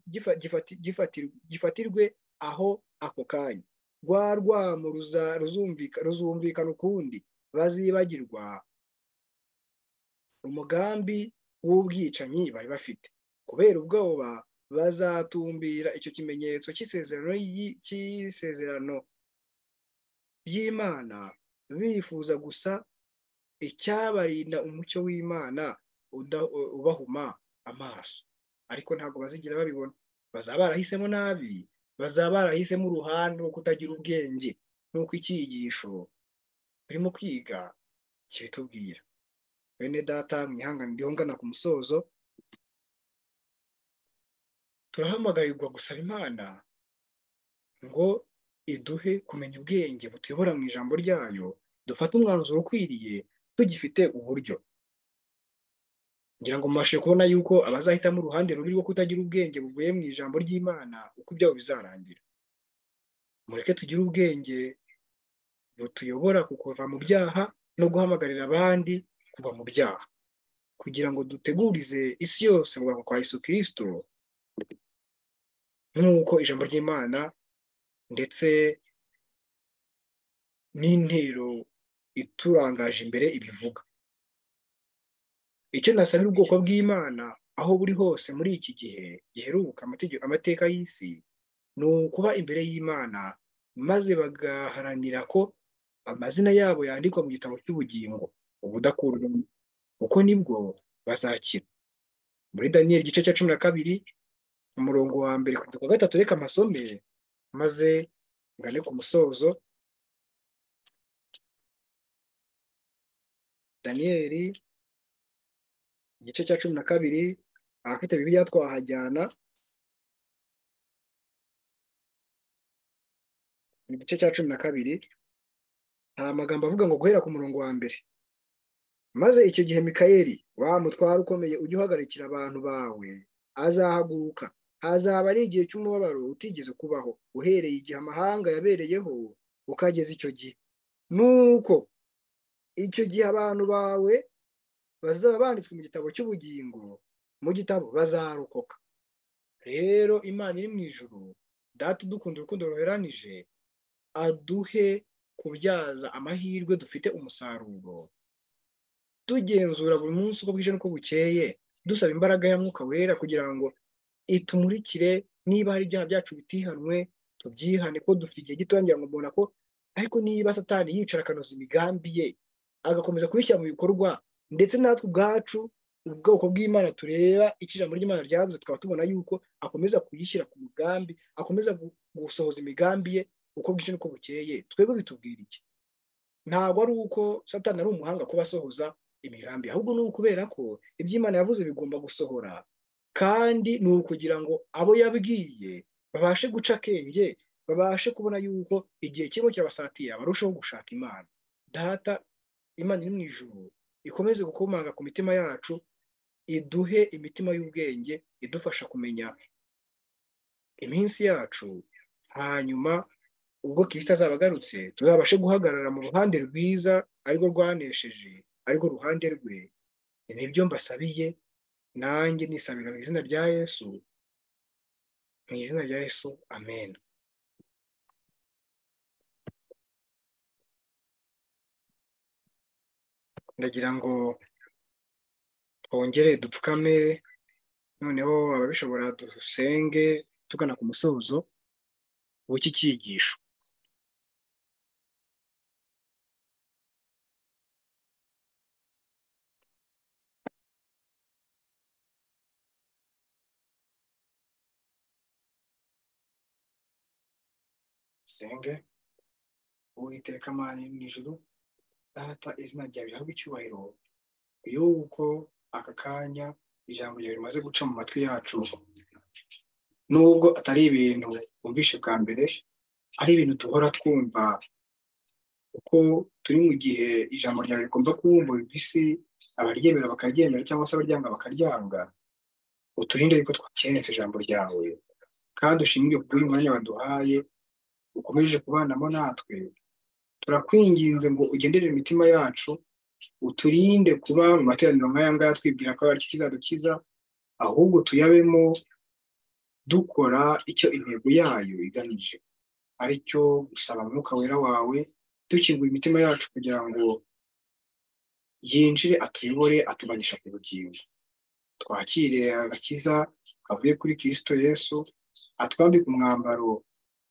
gifatirwe aho ako kanya. Rwa rwamo ruzumvikana ukundi, bazibagirwa umugambi w'ubwicanyi bari bafite. Kubera ubwoba bazatumbira icyo kimenyetso cy'isezerano ry'Imana, bifuza gusa icyabarinda umucyo w'Imana ubahuma amaso, ariko ntabwo bazigera babibona. Bazaba barahisemo nabi, bazaba barahisemo uruhande rwo kutagira ubwenge, nk'uko icyigisho turimo kwiga kibitubwira. Bene data mwihangane ndiho ngana ku musozo, turahamagarirwa gusaba Imana ngo iduhe kumenya ubwenge butuyobora mu ijambo ryayo, dufate umwanzuro ukwiriye tugifite uburyo. Ngira ngo mubashe kubona yuko abazahitamo uruhande rubi rwo kutagira ubwenge buvuye mu ijambo ry'Imana uko ibyabo bizarangira. Mureke tugire ubwenge butuyobora ku kuva mu byaha no guhamagarira abandi kuva mu byaha, kugira ngo dutegurize isi yose kugaruka kwa Yesu Kristo nk'uko ijambo ry'Imana ndetse n'intero iturangaje imbere ibivuga. Icyo nasabira ubwoko bw'Imana aho buri hose muri iki gihe giheruka amateka y'isi, ni ukuba imbere y'Imana maze bagaharanira ko amazina yabo yandikwa mu gitabo cy'ubugingo ubudakurwa, uko nibwo bazakira. Muri Daniyeli igice cya cumi na kabiri umurongo wa mbere kugeza ku wa gatatu, reka amasome maze ngane ku musozo. Daniyeli igice cya cumi na kabiri, abafite Bibiliya twahajyana. Mu gice cya cumi na kabiri hari amagambo avuga ngo guhera ku murongo wa mbere: maze icyo gihe Mikayeli, wa mutware ukomeye ujya uhagarikira abantu bawe, azahaguruka. Hazaba ari igihe cy'umubabaro utigeze kubaho uhereye igihe amahanga yabereyeho ukageza icyo gihe. Nuko icyo gihe abantu bawe bazaba banditswe mu gitabo cy'ubugingo, mu gitabo bazarokoka. Rero Imana iri mu ijuru, Data udukunda urukundo ruheranije, aduhe kubyaza amahirwe dufite umusaruro, tugenzura buri munsi uko bwije n'uko bukeye, dusaba imbaraga ya Mwuka Wera kugira ngo itumurikire. Niba hari ibyaha byacu bitihanwe tubyihane, ko dufite igihe gito ngira ngo mbona ko, ariko niba Satani yicara akanoza imigambi ye agakomeza kubishyira mu bikorwa, ndetse natwe ubwacu ubwoko bw'Imana tureba ijambo ry'Imana ryavuze, tukaba tubona yuko akomeza kuyishyira ku mugambi, akomeza gusohoza imigambi ye uko bwije n'uko bukeye, twebwe bitubwira iki? Ntabwo ari uko Satani ari umuhanga kuba asohoza imigambi, ahubwo ni ukubera ko iby'Imana yavuze bigomba gusohora, kandi ni ukugira ngo abo yabwiye babashe guca akenge, babashe kubona yuko igihe kirimo kirabasatira barushaho gushaka Imana. Data Imana iri mu ijuru ikomeze gukomanga ku mitima yacu, iduhe imitima y'ubwenge idufasha kumenya iminsi yacu, hanyuma ubwo Kristo azaba agarutse tuzabashe guhagarara mu ruhande rwiza arirwo rwanesheje, arirwo ruhande rwe. Nibyo mbasabiye, nanjye nisabira mu izina rya Yesu, mu izina rya Yesu, amen. Ndagira ngo twongere dupfukame, noneho ababishobora dusenge tugana ku musozo w'iki cyigisho. Senge. Uwiteka Mana iri mu ijuru, Data izina ryawe rihabwe icyubahiro, yuko aka kanya ijambo ryawe rimaze guca mu matwi yacu, nubwo atari ibintu wumvishe bwa mbere, ari ibintu duhora twumva uko turi mu gihe ijambo ryawe rigomba kubumburwa isi, abaryemera bakaryemera cyangwa se abaryanga bakaryanga. Uturinde ariko twakenetse ijambo ryawe, kandi ushingiye ku bw'uyu mwanya waduhaye ukomeje kubanamo natwe. Turakwinginze ngo ugendere imitima yacu, uturinde kuba mu materaniro nk'aya ngaya twibwira ko ari cyo kizadukiza, ahubwo tuyabemo dukora icyo intego yayo igamije, ari cyo gusaba Mwuka Wera wawe, dukingura imitima yacu kugira ngo yinjire atuyobore atuganisha ku bugingo. Twakire agakiza kavuye kuri Kristo Yesu, atwambike umwambaro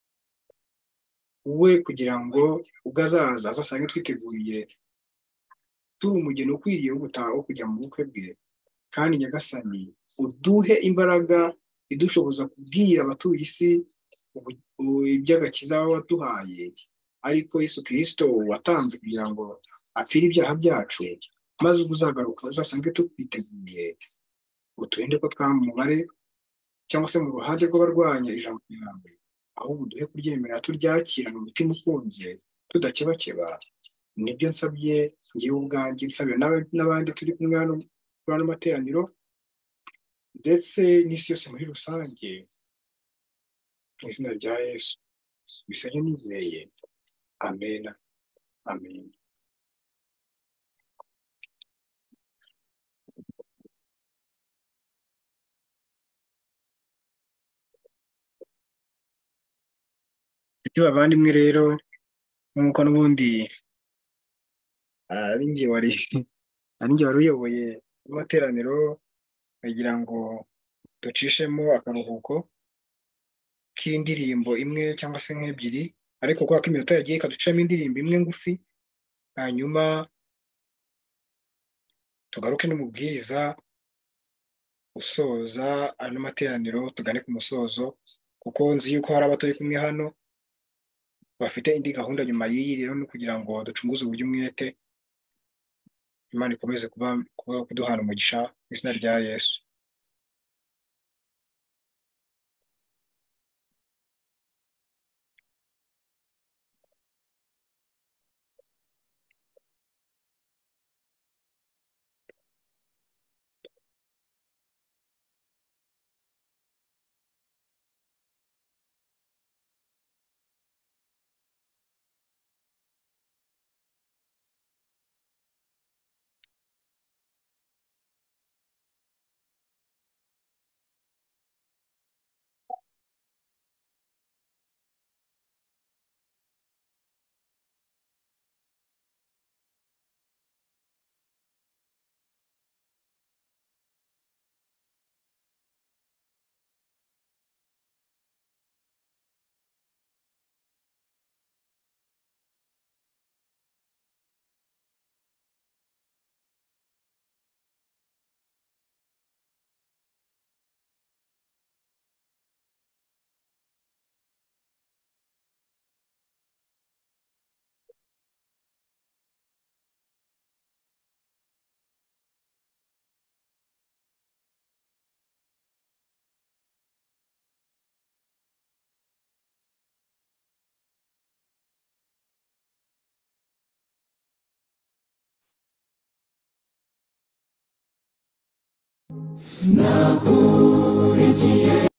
we kugira ngo ubwo azaza azasange twiteguriye turi umugeni ukwiriye wo gutaha wo kujya mu bukwe bwe. Kandi Nyagasani uduhe imbaraga idushoboza kubwira abatuye isi iby'agakiza waduhaye, ariko Yesu Kristo watanze kugira ngo apfire ibyaha byacu, maze ubwo uzagaruka uzasange tukwiteguye, ngo turinde ko twaba mu mubare cyangwa se mu ruhande rw'abarwanya ijambo ryawe, ahubwo duhe kuryemera turyakirana umutima ukunze, tudakebakeba. Nibyo nsabye ngewe ubwanjye, nsabira n'aba- n'abandi turi kumwe hano muri ano materaniro, ndetse n'isi yose muri rusange, mu izina rya Yesu bisanye nizeye, amen, amen. Nshuti bavandimwe rero, nk'uko n'ubundi ari njye wari ari njye wari uyoboye amateraniro, kugira ngo ducishemo akaruhuko k'indirimbo imwe cyangwa se nk'ebyiri, ariko kubera ko iminota yagiye ikaducamo indirimbo imwe ngufi, hanyuma tugaruke n'umubwiriza usoza ano materaniro, tugane ku musozo, kuko nzi yuko hari abo turi kumwe hano bafite indi gahunda nyuma y'iyi, rero no kugira ngo ducunguze uburyo umwete. Imana ikomeze kuba kuba- kuduhana umugisha mu izina rya Yesu. nakurikiye